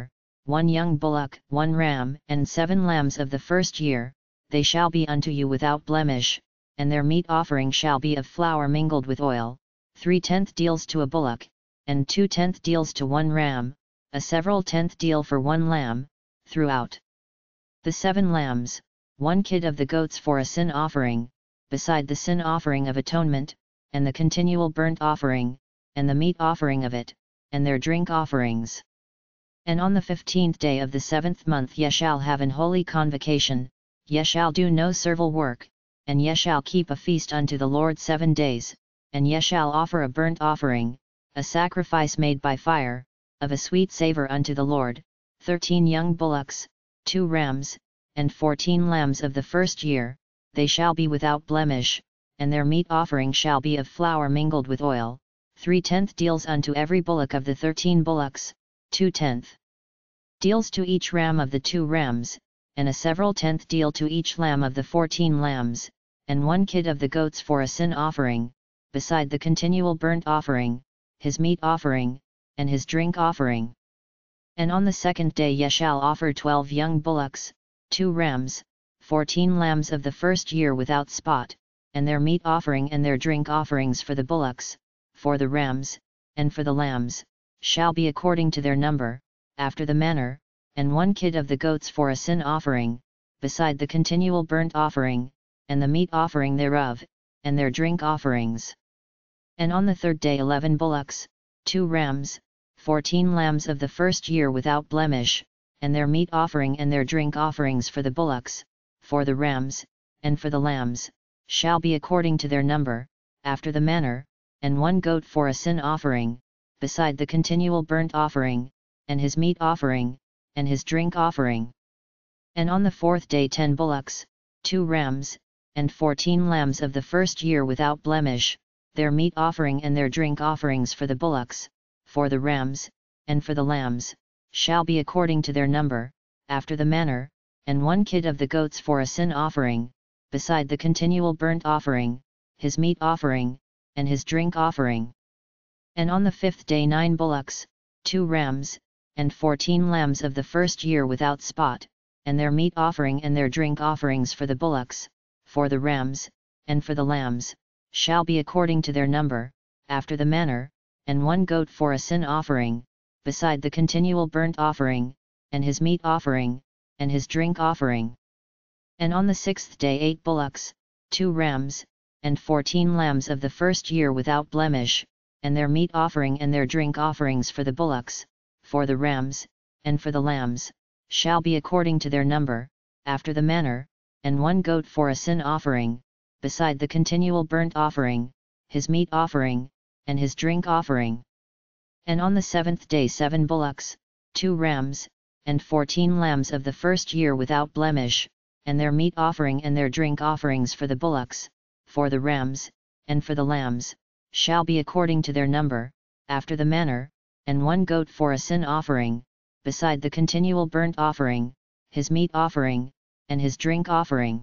one young bullock, one ram, and seven lambs of the first year, they shall be unto you without blemish, and their meat offering shall be of flour mingled with oil, three tenth deals to a bullock, and two tenth deals to one ram, a several tenth deal for one lamb, throughout the seven lambs, one kid of the goats for a sin offering, beside the sin offering of atonement, and the continual burnt offering, and the meat offering of it, and their drink offerings. And on the fifteenth day of the seventh month ye shall have an holy convocation, ye shall do no servile work, and ye shall keep a feast unto the Lord seven days, and ye shall offer a burnt offering, a sacrifice made by fire, of a sweet savour unto the Lord, thirteen young bullocks, two rams, and fourteen lambs of the first year, they shall be without blemish, and their meat offering shall be of flour mingled with oil, three tenth deals unto every bullock of the thirteen bullocks, two tenth deals to each ram of the two rams, and a several tenth deal to each lamb of the fourteen lambs, and one kid of the goats for a sin offering, beside the continual burnt offering, his meat offering, and his drink offering. And on the second day ye shall offer twelve young bullocks, two rams, fourteen lambs of the first year without spot, and their meat offering and their drink offerings for the bullocks, for the rams, and for the lambs, shall be according to their number, after the manner, and one kid of the goats for a sin offering, beside the continual burnt offering, and the meat offering thereof, and their drink offerings. And on the third day eleven bullocks, two rams, fourteen lambs of the first year without blemish, and their meat offering and their drink offerings for the bullocks, for the rams, and for the lambs, shall be according to their number, after the manner, and one goat for a sin offering, beside the continual burnt offering, and his meat offering, and his drink offering. And on the fourth day ten bullocks, two rams, and fourteen lambs of the first year without blemish, their meat offering and their drink offerings for the bullocks, for the rams, and for the lambs, shall be according to their number, after the manner, and one kid of the goats for a sin offering, beside the continual burnt offering, his meat offering, and his drink offering. And on the fifth day nine bullocks, two rams, and fourteen lambs of the first year without spot, and their meat offering and their drink offerings for the bullocks, for the rams, and for the lambs, shall be according to their number, after the manner, and one goat for a sin offering, beside the continual burnt offering, and his meat offering, and his drink offering. And on the sixth day eight bullocks, two rams, and fourteen lambs of the first year without blemish, and their meat offering and their drink offerings for the bullocks, for the rams, and for the lambs, shall be according to their number, after the manner, and one goat for a sin offering, beside the continual burnt offering, his meat offering, and his drink offering. And on the seventh day seven bullocks, two rams, and fourteen lambs of the first year without blemish, and their meat offering and their drink offerings for the bullocks, for the rams, and for the lambs, shall be according to their number, after the manner, and one goat for a sin offering, beside the continual burnt offering, his meat offering, and his drink offering.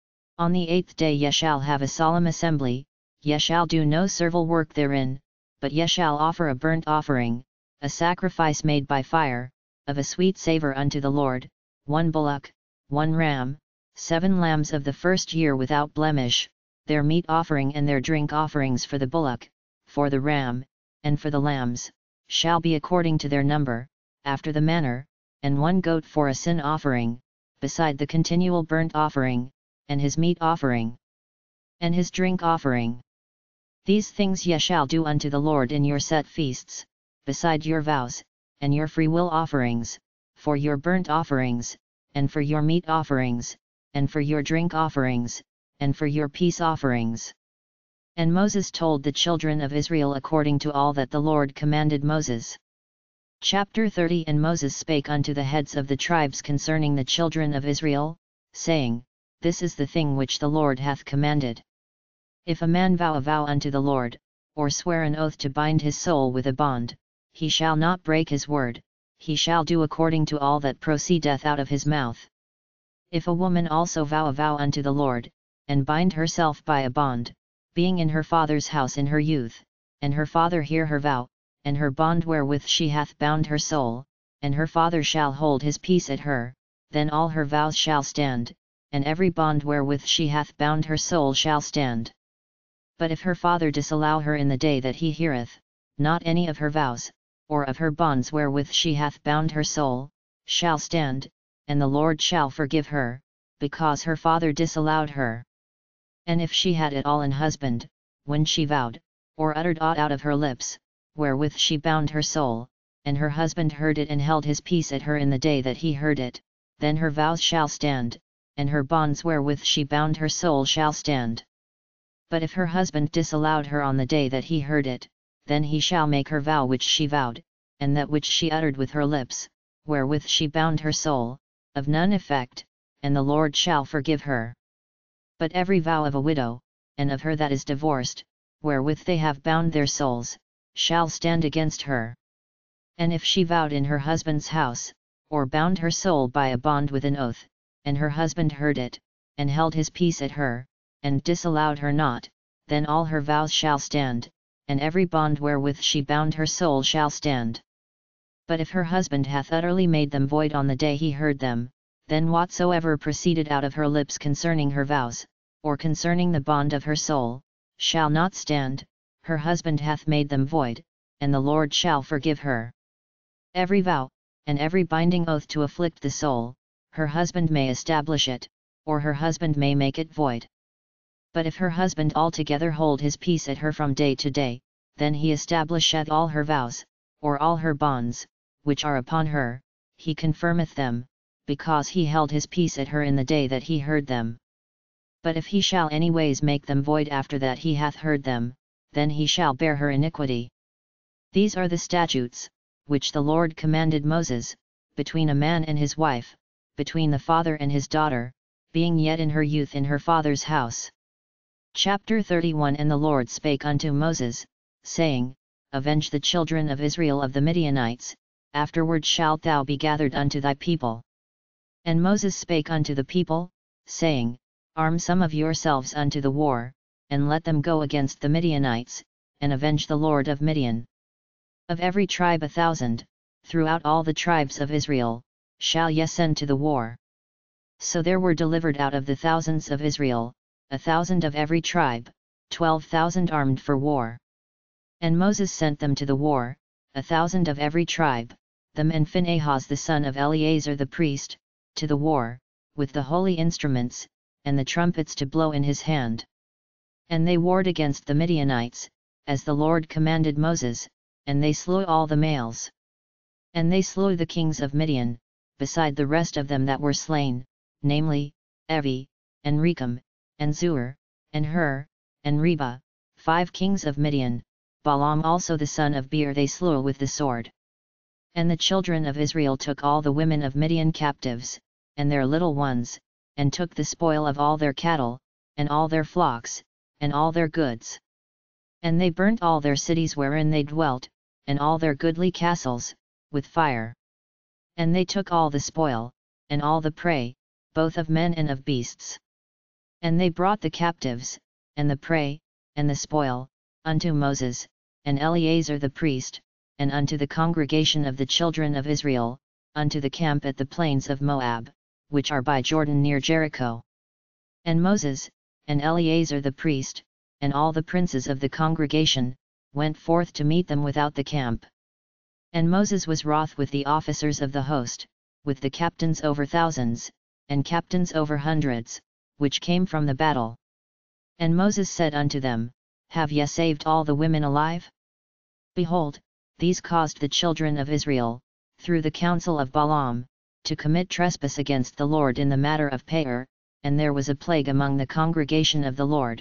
On the eighth day ye shall have a solemn assembly, ye shall do no servile work therein, but ye shall offer a burnt offering, a sacrifice made by fire, of a sweet savour unto the Lord, one bullock, one ram, seven lambs of the first year without blemish, their meat offering and their drink offerings for the bullock, for the ram, and for the lambs, shall be according to their number, after the manner, and one goat for a sin offering, beside the continual burnt offering, and his meat offering, and his drink offering. These things ye shall do unto the Lord in your set feasts, beside your vows, and your freewill offerings, for your burnt offerings, and for your meat offerings, and for your drink offerings, and for your peace offerings. And Moses told the children of Israel according to all that the Lord commanded Moses. Chapter thirty And Moses spake unto the heads of the tribes concerning the children of Israel, saying, This is the thing which the Lord hath commanded. If a man vow a vow unto the Lord, or swear an oath to bind his soul with a bond, he shall not break his word, he shall do according to all that proceedeth out of his mouth. If a woman also vow a vow unto the Lord, and bind herself by a bond, being in her father's house in her youth, and her father hear her vow, and her bond wherewith she hath bound her soul, and her father shall hold his peace at her, then all her vows shall stand, and every bond wherewith she hath bound her soul shall stand. But if her father disallow her in the day that he heareth, not any of her vows, or of her bonds wherewith she hath bound her soul, shall stand, and the Lord shall forgive her, because her father disallowed her. And if she had at all an husband, when she vowed, or uttered aught out of her lips, wherewith she bound her soul, and her husband heard it and held his peace at her in the day that he heard it, then her vows shall stand, and her bonds wherewith she bound her soul shall stand. But if her husband disallowed her on the day that he heard it, then he shall make her vow which she vowed, and that which she uttered with her lips, wherewith she bound her soul, of none effect, and the Lord shall forgive her. But every vow of a widow, and of her that is divorced, wherewith they have bound their souls, shall stand against her. And if she vowed in her husband's house, or bound her soul by a bond with an oath, and her husband heard it, and held his peace at her, and disallowed her not, then all her vows shall stand, and every bond wherewith she bound her soul shall stand. But if her husband hath utterly made them void on the day he heard them, then whatsoever proceeded out of her lips concerning her vows, or concerning the bond of her soul, shall not stand, her husband hath made them void, and the Lord shall forgive her. Every vow, and every binding oath to afflict the soul, her husband may establish it, or her husband may make it void. But if her husband altogether hold his peace at her from day to day, then he establisheth all her vows, or all her bonds, which are upon her, he confirmeth them, because he held his peace at her in the day that he heard them. But if he shall anyways make them void after that he hath heard them, then he shall bear her iniquity. These are the statutes, which the Lord commanded Moses, between a man and his wife, between the father and his daughter, being yet in her youth in her father's house. Chapter thirty-one And the Lord spake unto Moses, saying, Avenge the children of Israel of the Midianites, afterward shalt thou be gathered unto thy people. And Moses spake unto the people, saying, Arm some of yourselves unto the war, and let them go against the Midianites, and avenge the Lord of Midian. Of every tribe a thousand, throughout all the tribes of Israel, shall ye send to the war. So there were delivered out of the thousands of Israel, a thousand of every tribe, twelve thousand armed for war. And Moses sent them to the war, a thousand of every tribe, them and Phinehas the son of Eleazar the priest, to the war, with the holy instruments, and the trumpets to blow in his hand. And they warred against the Midianites, as the Lord commanded Moses, and they slew all the males. And they slew the kings of Midian, beside the rest of them that were slain, namely, Evi, and Rechem, and Zur, and Hur, and Reba, five kings of Midian. Balaam also the son of Beer they slew with the sword. And the children of Israel took all the women of Midian captives, and their little ones, and took the spoil of all their cattle, and all their flocks, and all their goods. And they burnt all their cities wherein they dwelt, and all their goodly castles, with fire. And they took all the spoil, and all the prey, both of men and of beasts. And they brought the captives, and the prey, and the spoil, unto Moses, and Eleazar the priest, and unto the congregation of the children of Israel, unto the camp at the plains of Moab, which are by Jordan near Jericho. And Moses, and Eleazar the priest, and all the princes of the congregation, went forth to meet them without the camp. And Moses was wroth with the officers of the host, with the captains over thousands, and captains over hundreds, which came from the battle. And Moses said unto them, Have ye saved all the women alive? Behold, these caused the children of Israel, through the counsel of Balaam, to commit trespass against the Lord in the matter of Peor, and there was a plague among the congregation of the Lord.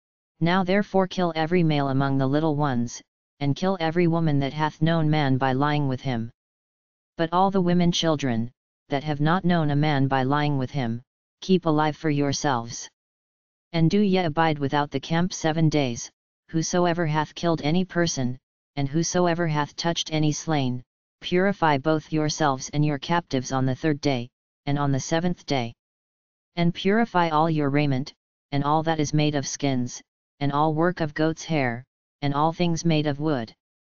Now therefore kill every male among the little ones, and kill every woman that hath known man by lying with him. But all the women children, that have not known a man by lying with him, keep alive for yourselves. And do ye abide without the camp seven days, whosoever hath killed any person, and whosoever hath touched any slain, purify both yourselves and your captives on the third day, and on the seventh day. And purify all your raiment, and all that is made of skins, and all work of goat's hair, and all things made of wood.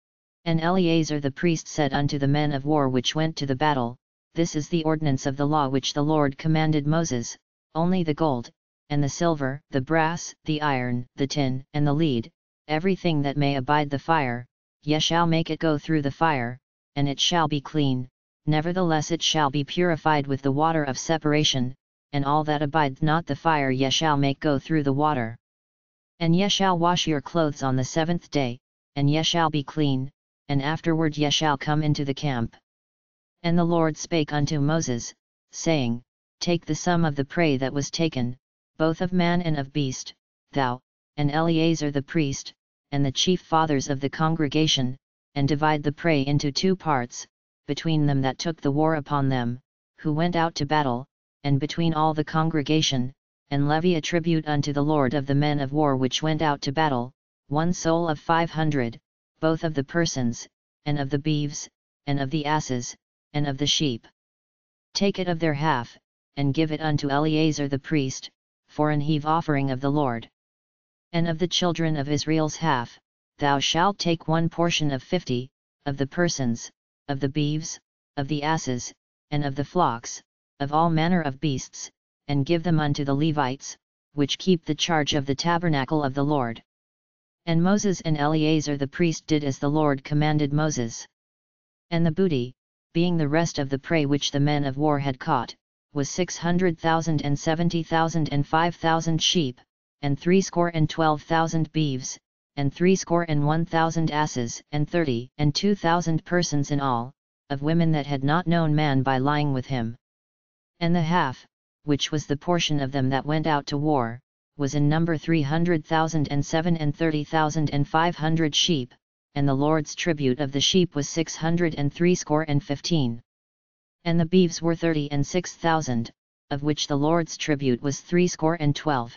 And Eleazar the priest said unto the men of war which went to the battle, This is the ordinance of the law which the Lord commanded Moses, only the gold, and the silver, the brass, the iron, the tin, and the lead, everything that may abide the fire, ye shall make it go through the fire, and it shall be clean, nevertheless it shall be purified with the water of separation, and all that abideth not the fire ye shall make go through the water. And ye shall wash your clothes on the seventh day, and ye shall be clean, and afterward ye shall come into the camp. And the Lord spake unto Moses, saying, Take the sum of the prey that was taken, both of man and of beast, thou, and Eleazar the priest, and the chief fathers of the congregation, and divide the prey into two parts, between them that took the war upon them, who went out to battle, and between all the congregation, and levy a tribute unto the Lord of the men of war which went out to battle, one soul of five hundred, both of the persons, and of the beeves, and of the asses, and of the sheep. Take it of their half, and give it unto Eleazar the priest, for an heave offering of the Lord. And of the children of Israel's half, thou shalt take one portion of fifty, of the persons, of the beeves, of the asses, and of the flocks, of all manner of beasts, and give them unto the Levites, which keep the charge of the tabernacle of the Lord. And Moses and Eleazar the priest did as the Lord commanded Moses. And the booty, being the rest of the prey which the men of war had caught, was six hundred thousand and seventy thousand and five thousand sheep, and threescore and twelve thousand beeves, and threescore and one thousand asses, and thirty and two thousand persons in all, of women that had not known man by lying with him. And the half, which was the portion of them that went out to war, was in number three hundred thousand and seven and thirty thousand and five hundred sheep, and the Lord's tribute of the sheep was six hundred and threescore and fifteen. And the beeves were thirty and six thousand, of which the Lord's tribute was threescore and twelve.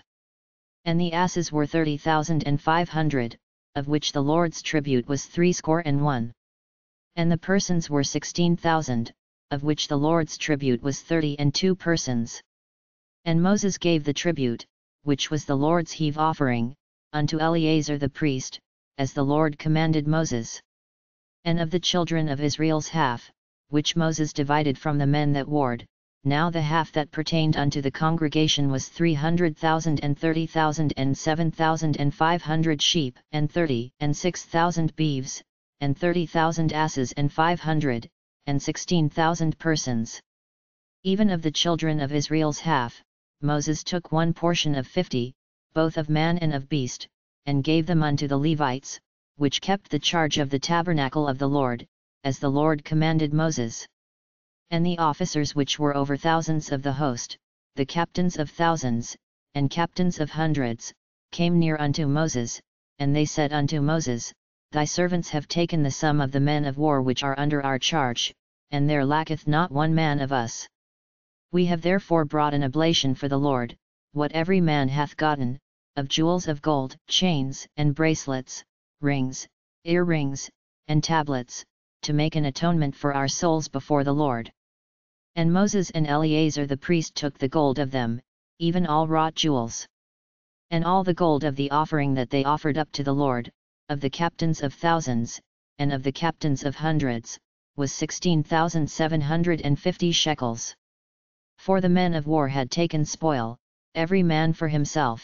And the asses were thirty thousand and five hundred, of which the Lord's tribute was threescore and one. And the persons were sixteen thousand, of which the Lord's tribute was thirty and two persons. And Moses gave the tribute, which was the Lord's heave offering, unto Eleazar the priest, as the Lord commanded Moses. And of the children of Israel's half, which Moses divided from the men that warred, now the half that pertained unto the congregation was three hundred thousand and thirty thousand and seven thousand and five hundred sheep, and thirty and six thousand beeves, and thirty thousand asses and five hundred, and sixteen thousand persons. Even of the children of Israel's half, Moses took one portion of fifty, both of man and of beast, and gave them unto the Levites, which kept the charge of the tabernacle of the Lord, as the Lord commanded Moses. And the officers which were over thousands of the host, the captains of thousands, and captains of hundreds, came near unto Moses, and they said unto Moses, Thy servants have taken the sum of the men of war which are under our charge, and there lacketh not one man of us. We have therefore brought an oblation for the Lord, what every man hath gotten, of jewels of gold, chains, and bracelets, rings, earrings, and tablets, to make an atonement for our souls before the Lord. And Moses and Eleazar the priest took the gold of them, even all wrought jewels. And all the gold of the offering that they offered up to the Lord, of the captains of thousands, and of the captains of hundreds, was sixteen thousand seven hundred and fifty shekels. For the men of war had taken spoil, every man for himself.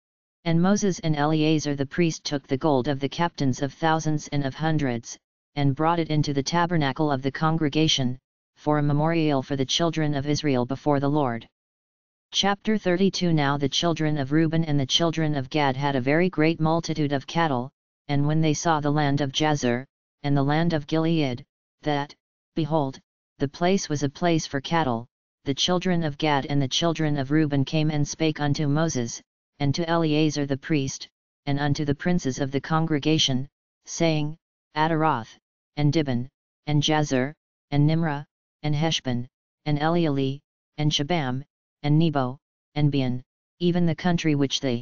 And Moses and Eleazar the priest took the gold of the captains of thousands and of hundreds, and brought it into the tabernacle of the congregation, for a memorial for the children of Israel before the Lord. Chapter thirty-two. Now the children of Reuben and the children of Gad had a very great multitude of cattle, and when they saw the land of Jazer, and the land of Gilead, that, behold, the place was a place for cattle, the children of Gad and the children of Reuben came and spake unto Moses, and to Eleazar the priest, and unto the princes of the congregation, saying, Adaroth, and Dibon, and Jazer, and Nimrah, and Heshbon, and Elealeh, and Shabam, and Nebo, and Bean, even the country which the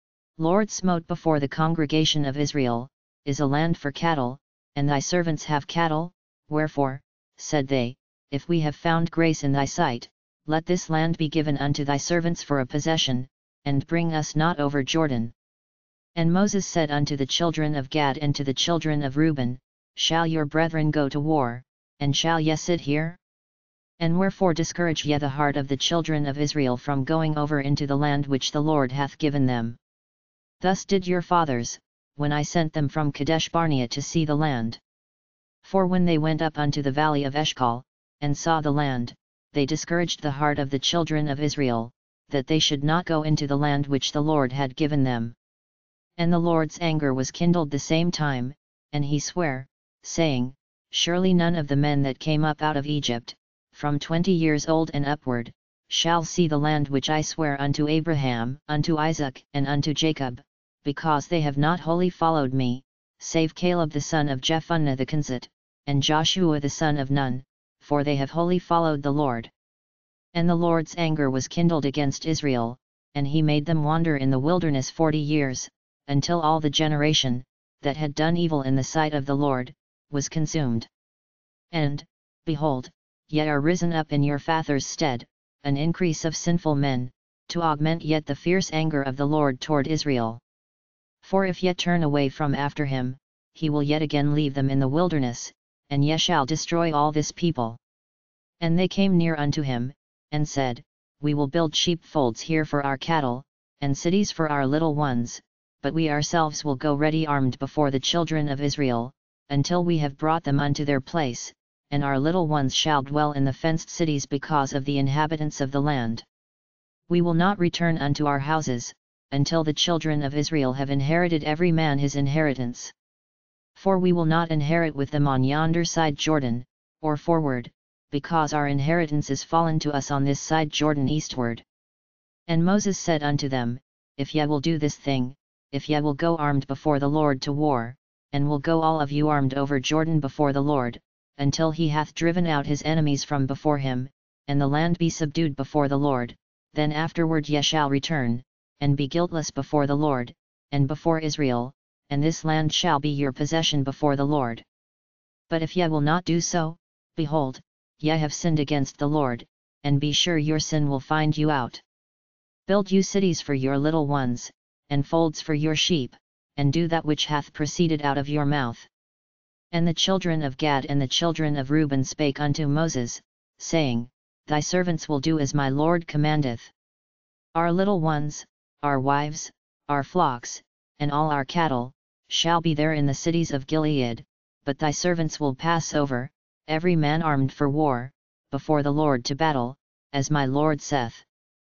Lord smote before the congregation of Israel, is a land for cattle, and thy servants have cattle. Wherefore, said they, if we have found grace in thy sight, let this land be given unto thy servants for a possession, and bring us not over Jordan. And Moses said unto the children of Gad and to the children of Reuben, shall your brethren go to war, and shall ye sit here? And wherefore discourage ye the heart of the children of Israel from going over into the land which the Lord hath given them? Thus did your fathers, when I sent them from Kadesh Barnea to see the land. For when they went up unto the valley of Eshcol, and saw the land, they discouraged the heart of the children of Israel, that they should not go into the land which the Lord had given them. And the Lord's anger was kindled the same time, and he sware, saying, Surely none of the men that came up out of Egypt, from twenty years old and upward, shall see the land which I swear unto Abraham, unto Isaac, and unto Jacob, because they have not wholly followed me, save Caleb the son of Jephunneh the Kenizzite, and Joshua the son of Nun, for they have wholly followed the Lord. And the Lord's anger was kindled against Israel, and he made them wander in the wilderness forty years, until all the generation, that had done evil in the sight of the Lord, was consumed. And, behold, ye are risen up in your fathers' stead, an increase of sinful men, to augment yet the fierce anger of the Lord toward Israel. For if ye turn away from after him, he will yet again leave them in the wilderness, and ye shall destroy all this people. And they came near unto him, and said, We will build sheepfolds here for our cattle, and cities for our little ones, but we ourselves will go ready armed before the children of Israel, until we have brought them unto their place, and our little ones shall dwell in the fenced cities because of the inhabitants of the land. We will not return unto our houses, until the children of Israel have inherited every man his inheritance. For we will not inherit with them on yonder side Jordan, or forward, because our inheritance is fallen to us on this side Jordan eastward. And Moses said unto them, If ye will do this thing, if ye will go armed before the Lord to war, and will go all of you armed over Jordan before the Lord, until he hath driven out his enemies from before him, and the land be subdued before the Lord, then afterward ye shall return, and be guiltless before the Lord, and before Israel, and this land shall be your possession before the Lord. But if ye will not do so, behold, ye have sinned against the Lord, and be sure your sin will find you out. Build you cities for your little ones, and folds for your sheep, and do that which hath proceeded out of your mouth. And the children of Gad and the children of Reuben spake unto Moses, saying, Thy servants will do as my Lord commandeth. Our little ones, our wives, our flocks, and all our cattle, shall be there in the cities of Gilead, but thy servants will pass over, every man armed for war, before the Lord to battle, as my Lord saith.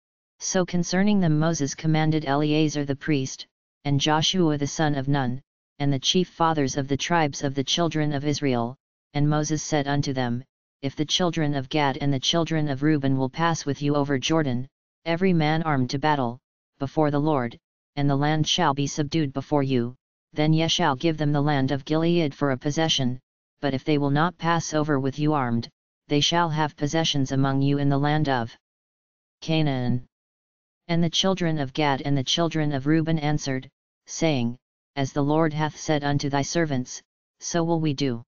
So concerning them Moses commanded Eleazar the priest, and Joshua the son of Nun, and the chief fathers of the tribes of the children of Israel, and Moses said unto them, If the children of Gad and the children of Reuben will pass with you over Jordan, every man armed to battle, before the Lord, and the land shall be subdued before you, then ye shall give them the land of Gilead for a possession, but if they will not pass over with you armed, they shall have possessions among you in the land of Canaan. And the children of Gad and the children of Reuben answered, saying, As the Lord hath said unto thy servants, so will we do.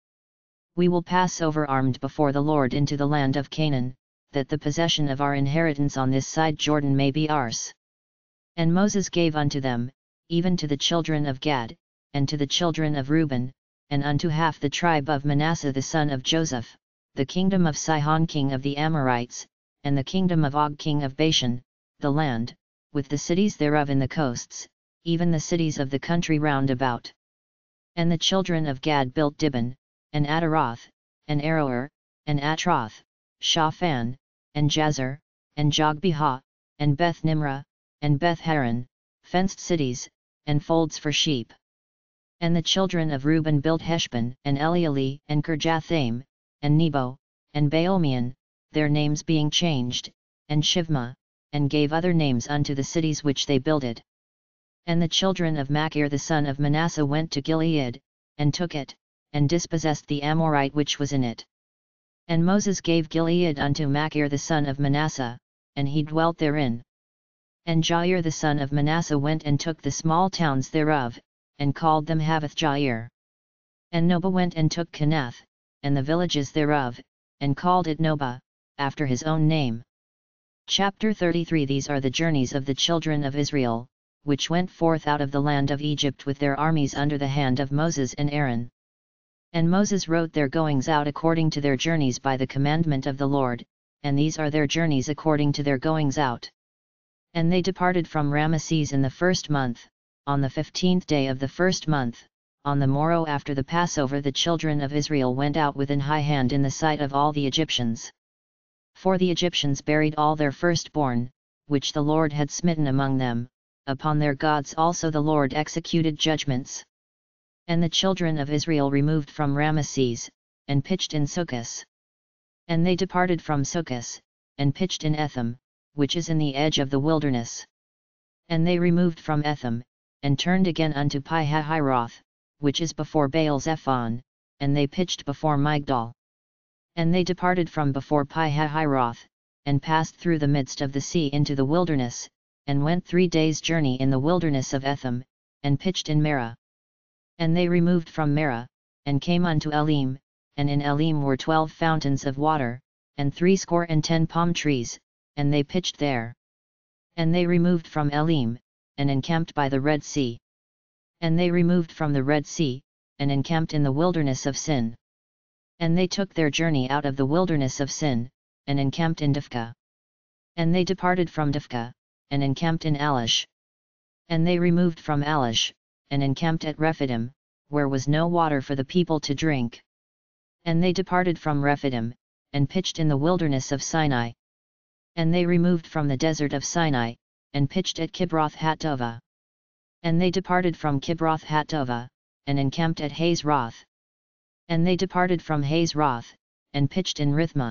We will pass over armed before the Lord into the land of Canaan, that the possession of our inheritance on this side Jordan may be ours. And Moses gave unto them, even to the children of Gad, and to the children of Reuben, and unto half the tribe of Manasseh the son of Joseph, the kingdom of Sihon king of the Amorites, and the kingdom of Og king of Bashan, the land, with the cities thereof in the coasts, even the cities of the country round about. And the children of Gad built Dibon, and Ataroth, and Aroer, and Atroth, Shaphan, and Jazer, and Jogbehah, and Beth Nimrah, and Beth Haran, fenced cities, and folds for sheep. And the children of Reuben built Heshbon, and Elealeh, and Kirjathaim, and Nebo, and Baalmeon, their names being changed, and Shivma, and gave other names unto the cities which they builded. And the children of Machir the son of Manasseh went to Gilead, and took it, and dispossessed the Amorite which was in it. And Moses gave Gilead unto Machir the son of Manasseh, and he dwelt therein. And Jair the son of Manasseh went and took the small towns thereof, and called them Havoth Jair. And Noba went and took Kenath, and the villages thereof, and called it Noba, after his own name. Chapter thirty-three These are the journeys of the children of Israel, which went forth out of the land of Egypt with their armies under the hand of Moses and Aaron. And Moses wrote their goings out according to their journeys by the commandment of the Lord, and these are their journeys according to their goings out. And they departed from Ramesses in the first month, on the fifteenth day of the first month, on the morrow after the Passover the children of Israel went out with an high hand in the sight of all the Egyptians. For the Egyptians buried all their firstborn, which the Lord had smitten among them, upon their gods also the Lord executed judgments. And the children of Israel removed from Ramesses, and pitched in Succos. And they departed from Succos, and pitched in Etham, which is in the edge of the wilderness. And they removed from Etham, and turned again unto Pi-hahiroth, which is before Baal-zephon, and they pitched before Migdol. And they departed from before Pi-hahiroth, and passed through the midst of the sea into the wilderness, and went three days' journey in the wilderness of Etham, and pitched in Marah. And they removed from Marah, and came unto Elim, and in Elim were twelve fountains of water, and threescore and ten palm trees, and they pitched there. And they removed from Elim, and encamped by the Red Sea. And they removed from the Red Sea, and encamped in the wilderness of Sin. And they took their journey out of the wilderness of Sin, and encamped in Dophkah. And they departed from Dophkah, and encamped in Alish. And they removed from Alish, and encamped at Rephidim, where was no water for the people to drink. And they departed from Rephidim, and pitched in the wilderness of Sinai. And they removed from the desert of Sinai, and pitched at Kibroth-Hattaavah. And they departed from Kibroth-Hattaavah, and encamped at Hazeroth. And they departed from Hazeroth, and pitched in Rithmah.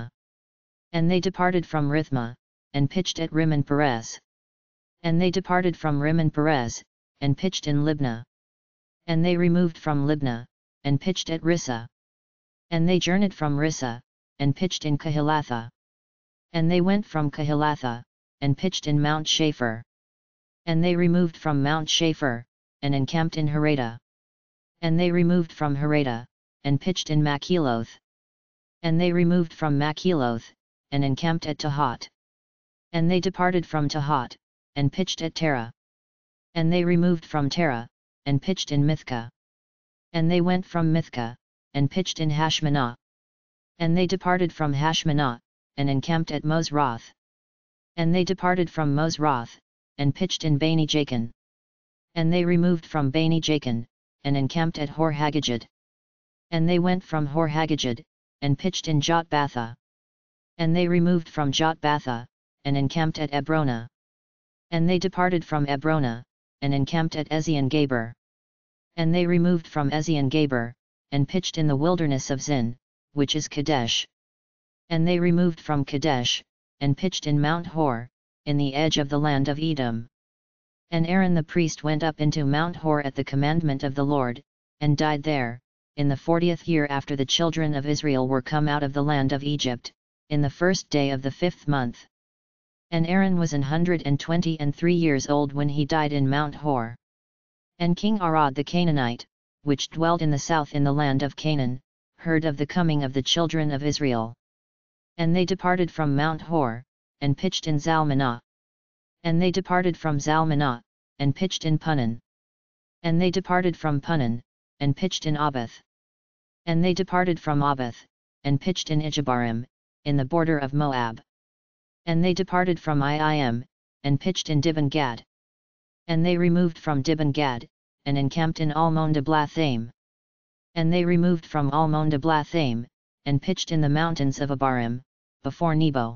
And they departed from Rithmah, and pitched at Rimmon Perez. And they departed from Rimmon Perez, and pitched in Libnah. And they removed from Libnah, and pitched at Rissah. And they journeyed from Rissah, and pitched in Kehilatha. And they went from Kehilatha, and pitched in Mount Shapher. And they removed from Mount Shapher, and encamped in Harada. And they removed from Harada, and pitched in Macheloth. And they removed from Macheloth, and encamped at Tahat. And they departed from Tahat, and pitched at Terah. And they removed from Terah, and pitched in Mithkah. And they went from Mithkah, and pitched in Hashmanah. And they departed from Hashmanah, and encamped at Mosroth. And they departed from Mosroth, and pitched in Bani Jakin. And they removed from Bani Jakin, and encamped at Hor-Haggidgad. And they went from Hor-Haggidgad, and pitched in Jotbatha. And they removed from Jotbatha, and encamped at Ebrona. And they departed from Ebrona, and encamped at Ezion-Geber. And they removed from Ezion-Geber, and pitched in the wilderness of Zin, which is Kadesh. And they removed from Kadesh, and pitched in Mount Hor, in the edge of the land of Edom. And Aaron the priest went up into Mount Hor at the commandment of the Lord, and died there, in the fortieth year after the children of Israel were come out of the land of Egypt, in the first day of the fifth month. And Aaron was an hundred and twenty and three years old when he died in Mount Hor. And King Arad the Canaanite, which dwelt in the south in the land of Canaan, heard of the coming of the children of Israel. And they departed from Mount Hor, and pitched in Zalmanah. And they departed from Zalmanah, and pitched in Punon. And they departed from Punon, and pitched in Abath. And they departed from Abath, and pitched in Ijebarim, in the border of Moab. And they departed from Iim, and pitched in Dibon-Gad. And they removed from Dibon-Gad, and encamped in Almon-Diblathaim. And they removed from Almon-Diblathaim, and pitched in the mountains of Abarim, before Nebo.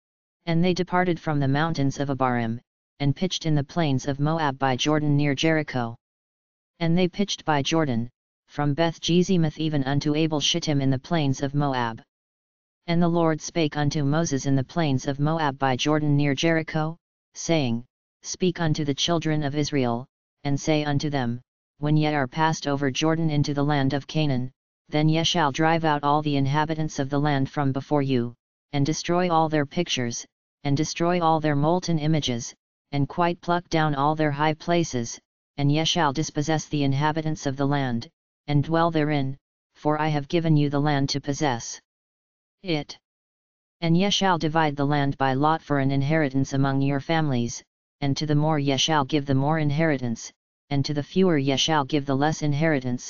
And they departed from the mountains of Abarim, and pitched in the plains of Moab by Jordan near Jericho. And they pitched by Jordan, from Beth-Jezimoth even unto Abel-Shittim in the plains of Moab. And the Lord spake unto Moses in the plains of Moab by Jordan near Jericho, saying, Speak unto the children of Israel, and say unto them, When ye are passed over Jordan into the land of Canaan, then ye shall drive out all the inhabitants of the land from before you, and destroy all their pictures, and destroy all their molten images, and quite pluck down all their high places, and ye shall dispossess the inhabitants of the land, and dwell therein, for I have given you the land to possess it. And ye shall divide the land by lot for an inheritance among your families, and to the more ye shall give the more inheritance, and to the fewer ye shall give the less inheritance,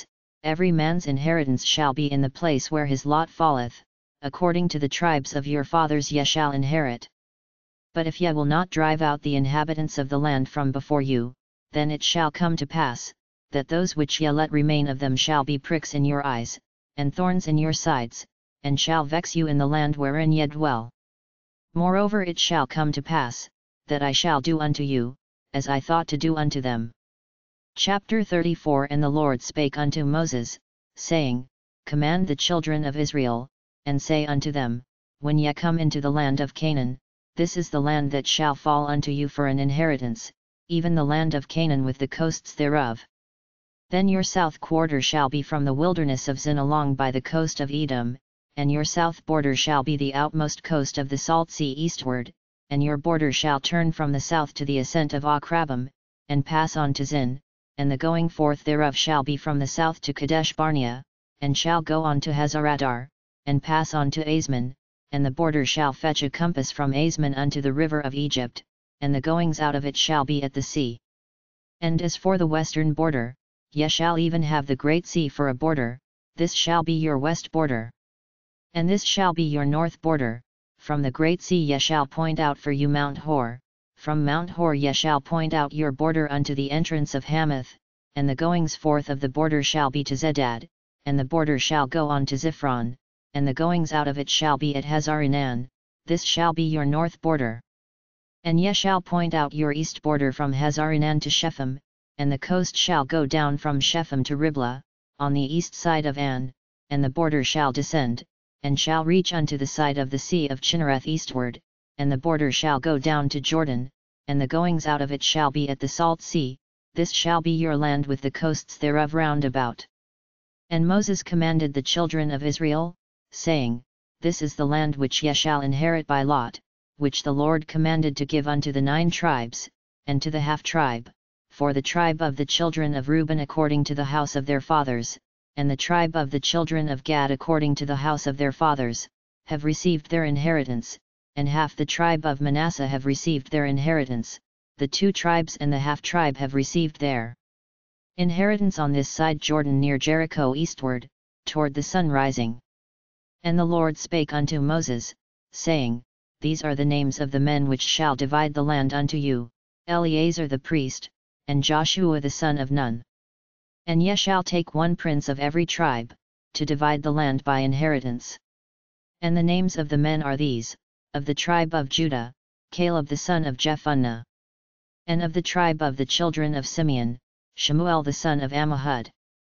every man's inheritance shall be in the place where his lot falleth, according to the tribes of your fathers ye shall inherit. But if ye will not drive out the inhabitants of the land from before you, then it shall come to pass, that those which ye let remain of them shall be pricks in your eyes, and thorns in your sides, and shall vex you in the land wherein ye dwell. Moreover it shall come to pass, that I shall do unto you, as I thought to do unto them. Chapter thirty-four And the Lord spake unto Moses, saying, Command the children of Israel, and say unto them, When ye come into the land of Canaan, this is the land that shall fall unto you for an inheritance, even the land of Canaan with the coasts thereof. Then your south quarter shall be from the wilderness of Zin along by the coast of Edom, and your south border shall be the outmost coast of the salt sea eastward, and your border shall turn from the south to the ascent of Akrabim, and pass on to Zin, and the going forth thereof shall be from the south to Kadesh Barnea, and shall go on to Hazaradar, and pass on to Azman, and the border shall fetch a compass from Azman unto the river of Egypt, and the goings out of it shall be at the sea. And as for the western border, ye shall even have the great sea for a border, this shall be your west border. And this shall be your north border, from the great sea ye shall point out for you Mount Hor, from Mount Hor ye shall point out your border unto the entrance of Hamath, and the goings forth of the border shall be to Zedad, and the border shall go on to Ziphron, and the goings out of it shall be at Hazarenan, this shall be your north border. And ye shall point out your east border from Hazarenan to Shephem, and the coast shall go down from Shephem to Riblah, on the east side of An, and the border shall descend, and shall reach unto the side of the sea of Chinnereth eastward, and the border shall go down to Jordan, and the goings out of it shall be at the salt sea, this shall be your land with the coasts thereof round about. And Moses commanded the children of Israel, saying, This is the land which ye shall inherit by lot, which the Lord commanded to give unto the nine tribes, and to the half-tribe, for the tribe of the children of Reuben according to the house of their fathers, and the tribe of the children of Gad according to the house of their fathers, have received their inheritance, and half the tribe of Manasseh have received their inheritance, the two tribes and the half-tribe have received their inheritance on this side Jordan near Jericho eastward, toward the sun rising. And the Lord spake unto Moses, saying, These are the names of the men which shall divide the land unto you, Eleazar the priest, and Joshua the son of Nun. And ye shall take one prince of every tribe, to divide the land by inheritance. And the names of the men are these, of the tribe of Judah, Caleb the son of Jephunneh. And of the tribe of the children of Simeon, Shemuel the son of Ammihud.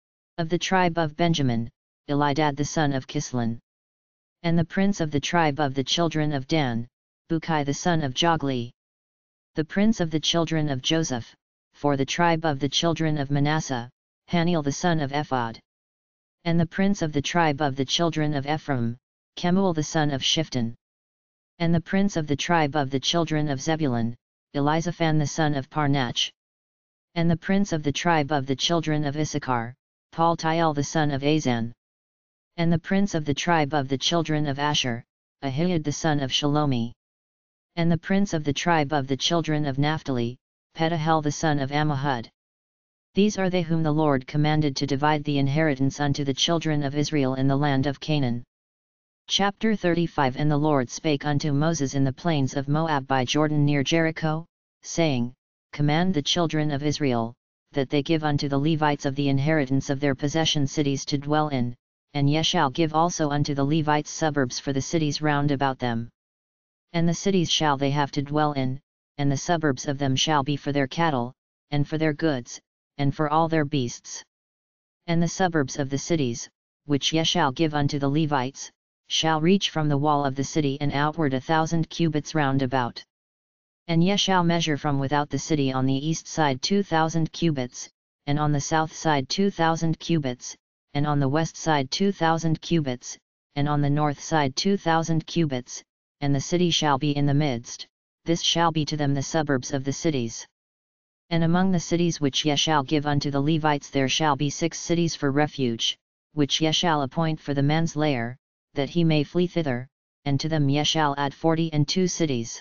Of the tribe of Benjamin, Elidad the son of Kislon. And the prince of the tribe of the children of Dan, Bukai the son of Jogli. The prince of the children of Joseph, for the tribe of the children of Manasseh, Haniel the son of Ephod. And the prince of the tribe of the children of Ephraim, Kemuel the son of Shifton. And the prince of the tribe of the children of Zebulun, Elizaphan the son of Parnach. And the prince of the tribe of the children of Issachar, Paltiel the son of Azan. And the prince of the tribe of the children of Asher, Ahiad the son of Shalomi. And the prince of the tribe of the children of Naphtali, Pedahel the son of Ammihud. These are they whom the Lord commanded to divide the inheritance unto the children of Israel in the land of Canaan. Chapter thirty-five And the Lord spake unto Moses in the plains of Moab by Jordan near Jericho, saying, Command the children of Israel, that they give unto the Levites of the inheritance of their possession cities to dwell in, and ye shall give also unto the Levites suburbs for the cities round about them. And the cities shall they have to dwell in, and the suburbs of them shall be for their cattle, and for their goods, and for all their beasts. And the suburbs of the cities, which ye shall give unto the Levites, shall reach from the wall of the city and outward a thousand cubits round about. And ye shall measure from without the city on the east side two thousand cubits, and on the south side two thousand cubits, and on the west side two thousand cubits, and on the north side two thousand cubits, and the city shall be in the midst, this shall be to them the suburbs of the cities. And among the cities which ye shall give unto the Levites there shall be six cities for refuge, which ye shall appoint for the man's lair, that he may flee thither, and to them ye shall add forty and two cities.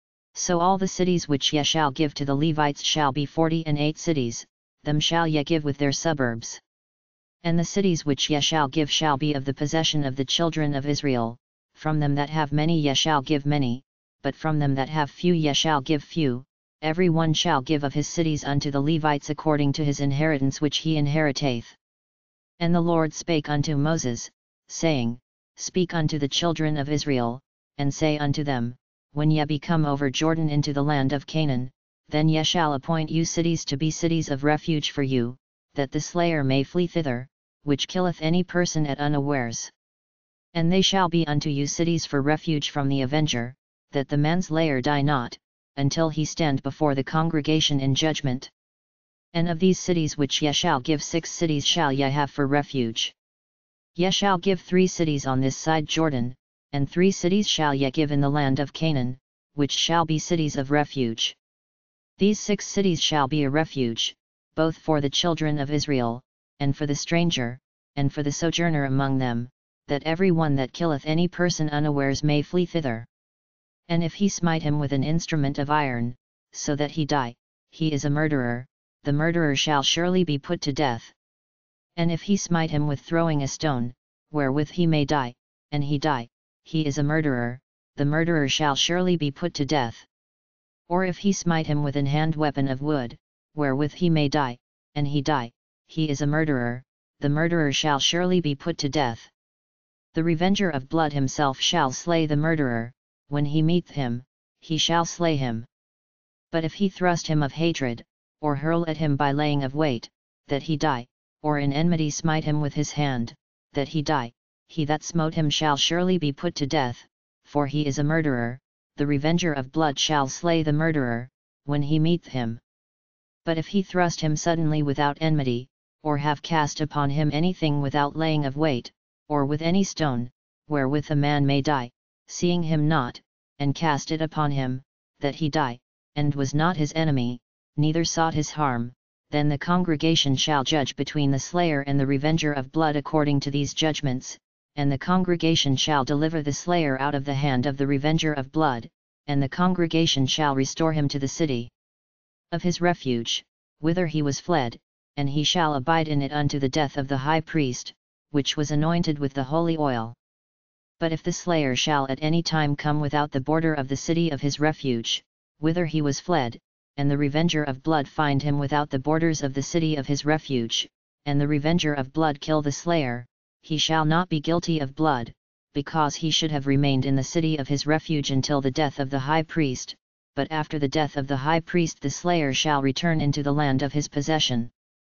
So all the cities which ye shall give to the Levites shall be forty and eight cities, them shall ye give with their suburbs. And the cities which ye shall give shall be of the possession of the children of Israel, from them that have many ye shall give many, but from them that have few ye shall give few, every one shall give of his cities unto the Levites according to his inheritance which he inheriteth. And the Lord spake unto Moses, saying, Speak unto the children of Israel, and say unto them, When ye be come over Jordan into the land of Canaan, then ye shall appoint you cities to be cities of refuge for you, that the slayer may flee thither, which killeth any person at unawares. And they shall be unto you cities for refuge from the avenger, that the manslayer die not, until he stand before the congregation in judgment. And of these cities which ye shall give six cities shall ye have for refuge. Ye shall give three cities on this side Jordan, and three cities shall ye give in the land of Canaan, which shall be cities of refuge. These six cities shall be a refuge, both for the children of Israel, and for the stranger, and for the sojourner among them, that every one that killeth any person unawares may flee thither. And if he smite him with an instrument of iron, so that he die, he is a murderer, the murderer shall surely be put to death. And if he smite him with throwing a stone, wherewith he may die, and he die, he is a murderer, the murderer shall surely be put to death. Or if he smite him with an hand weapon of wood, wherewith he may die, and he die, he is a murderer, the murderer shall surely be put to death. The revenger of blood himself shall slay the murderer, when he meet him, he shall slay him. But if he thrust him of hatred, or hurl at him by laying of weight, that he die, or in enmity smite him with his hand, that he die, he that smote him shall surely be put to death, for he is a murderer, the revenger of blood shall slay the murderer, when he meet him. But if he thrust him suddenly without enmity, or have cast upon him anything without laying of weight, or with any stone, wherewith a man may die, seeing him not, and cast it upon him, that he die, and was not his enemy, neither sought his harm, then the congregation shall judge between the slayer and the revenger of blood according to these judgments, and the congregation shall deliver the slayer out of the hand of the revenger of blood, and the congregation shall restore him to the city of his refuge, whither he was fled, and he shall abide in it unto the death of the high priest, which was anointed with the holy oil. But if the slayer shall at any time come without the border of the city of his refuge, whither he was fled, and the revenger of blood find him without the borders of the city of his refuge, and the revenger of blood kill the slayer, he shall not be guilty of blood, because he should have remained in the city of his refuge until the death of the high priest, but after the death of the high priest the slayer shall return into the land of his possession.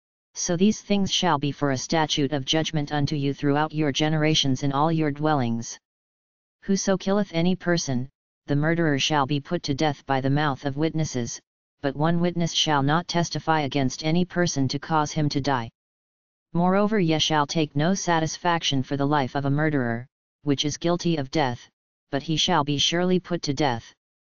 So these things shall be for a statute of judgment unto you throughout your generations in all your dwellings. Whoso killeth any person, the murderer shall be put to death by the mouth of witnesses, but one witness shall not testify against any person to cause him to die. Moreover, ye shall take no satisfaction for the life of a murderer, which is guilty of death, but he shall be surely put to death.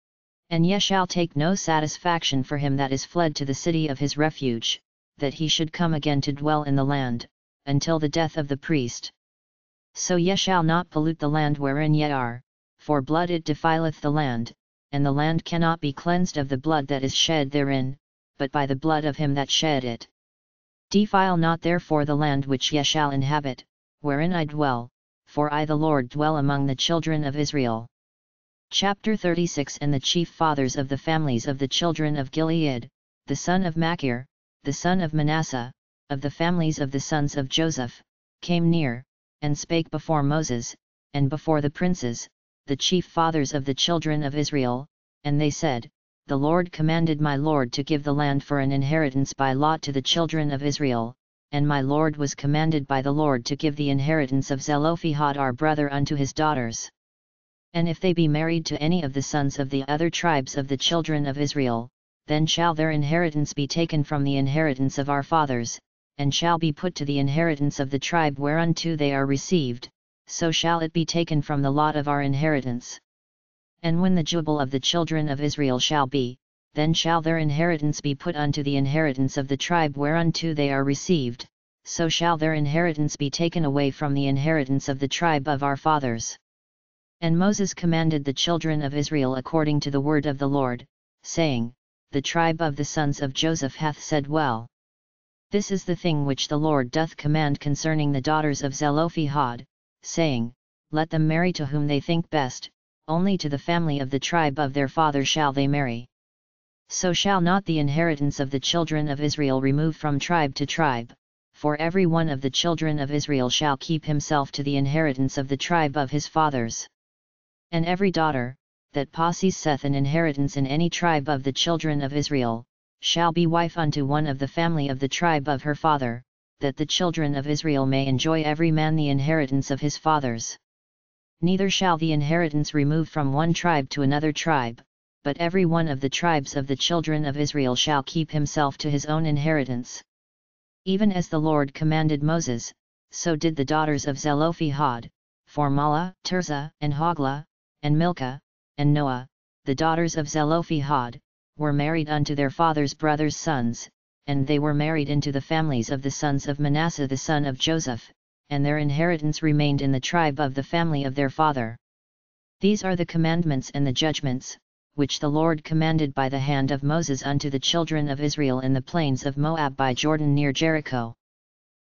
And ye shall take no satisfaction for him that is fled to the city of his refuge, that he should come again to dwell in the land, until the death of the priest. So ye shall not pollute the land wherein ye are, for blood it defileth the land, and the land cannot be cleansed of the blood that is shed therein, but by the blood of him that shed it. Defile not therefore the land which ye shall inhabit, wherein I dwell, for I the Lord dwell among the children of Israel. Chapter thirty-six. And the chief fathers of the families of the children of Gilead, the son of Machir, the son of Manasseh, of the families of the sons of Joseph, came near, and spake before Moses, and before the princes, the chief fathers of the children of Israel, and they said, The Lord commanded my Lord to give the land for an inheritance by lot to the children of Israel, and my Lord was commanded by the Lord to give the inheritance of Zelophehad our brother unto his daughters. And if they be married to any of the sons of the other tribes of the children of Israel, then shall their inheritance be taken from the inheritance of our fathers, and shall be put to the inheritance of the tribe whereunto they are received, so shall it be taken from the lot of our inheritance. And when the jubile of the children of Israel shall be, then shall their inheritance be put unto the inheritance of the tribe whereunto they are received, so shall their inheritance be taken away from the inheritance of the tribe of our fathers. And Moses commanded the children of Israel according to the word of the Lord, saying, The tribe of the sons of Joseph hath said well. This is the thing which the Lord doth command concerning the daughters of Zelophehad, saying, Let them marry to whom they think best, only to the family of the tribe of their father shall they marry. So shall not the inheritance of the children of Israel remove from tribe to tribe, for every one of the children of Israel shall keep himself to the inheritance of the tribe of his fathers. And every daughter, that possesseth an inheritance in any tribe of the children of Israel, shall be wife unto one of the family of the tribe of her father, that the children of Israel may enjoy every man the inheritance of his fathers. Neither shall the inheritance remove from one tribe to another tribe, but every one of the tribes of the children of Israel shall keep himself to his own inheritance. Even as the Lord commanded Moses, so did the daughters of Zelophehad, for Mahlah, Tirzah, and Hoglah, and Milcah, and Noah, the daughters of Zelophehad, were married unto their father's brothers' sons, and they were married into the families of the sons of Manasseh the son of Joseph, and their inheritance remained in the tribe of the family of their father. These are the commandments and the judgments, which the Lord commanded by the hand of Moses unto the children of Israel in the plains of Moab by Jordan near Jericho.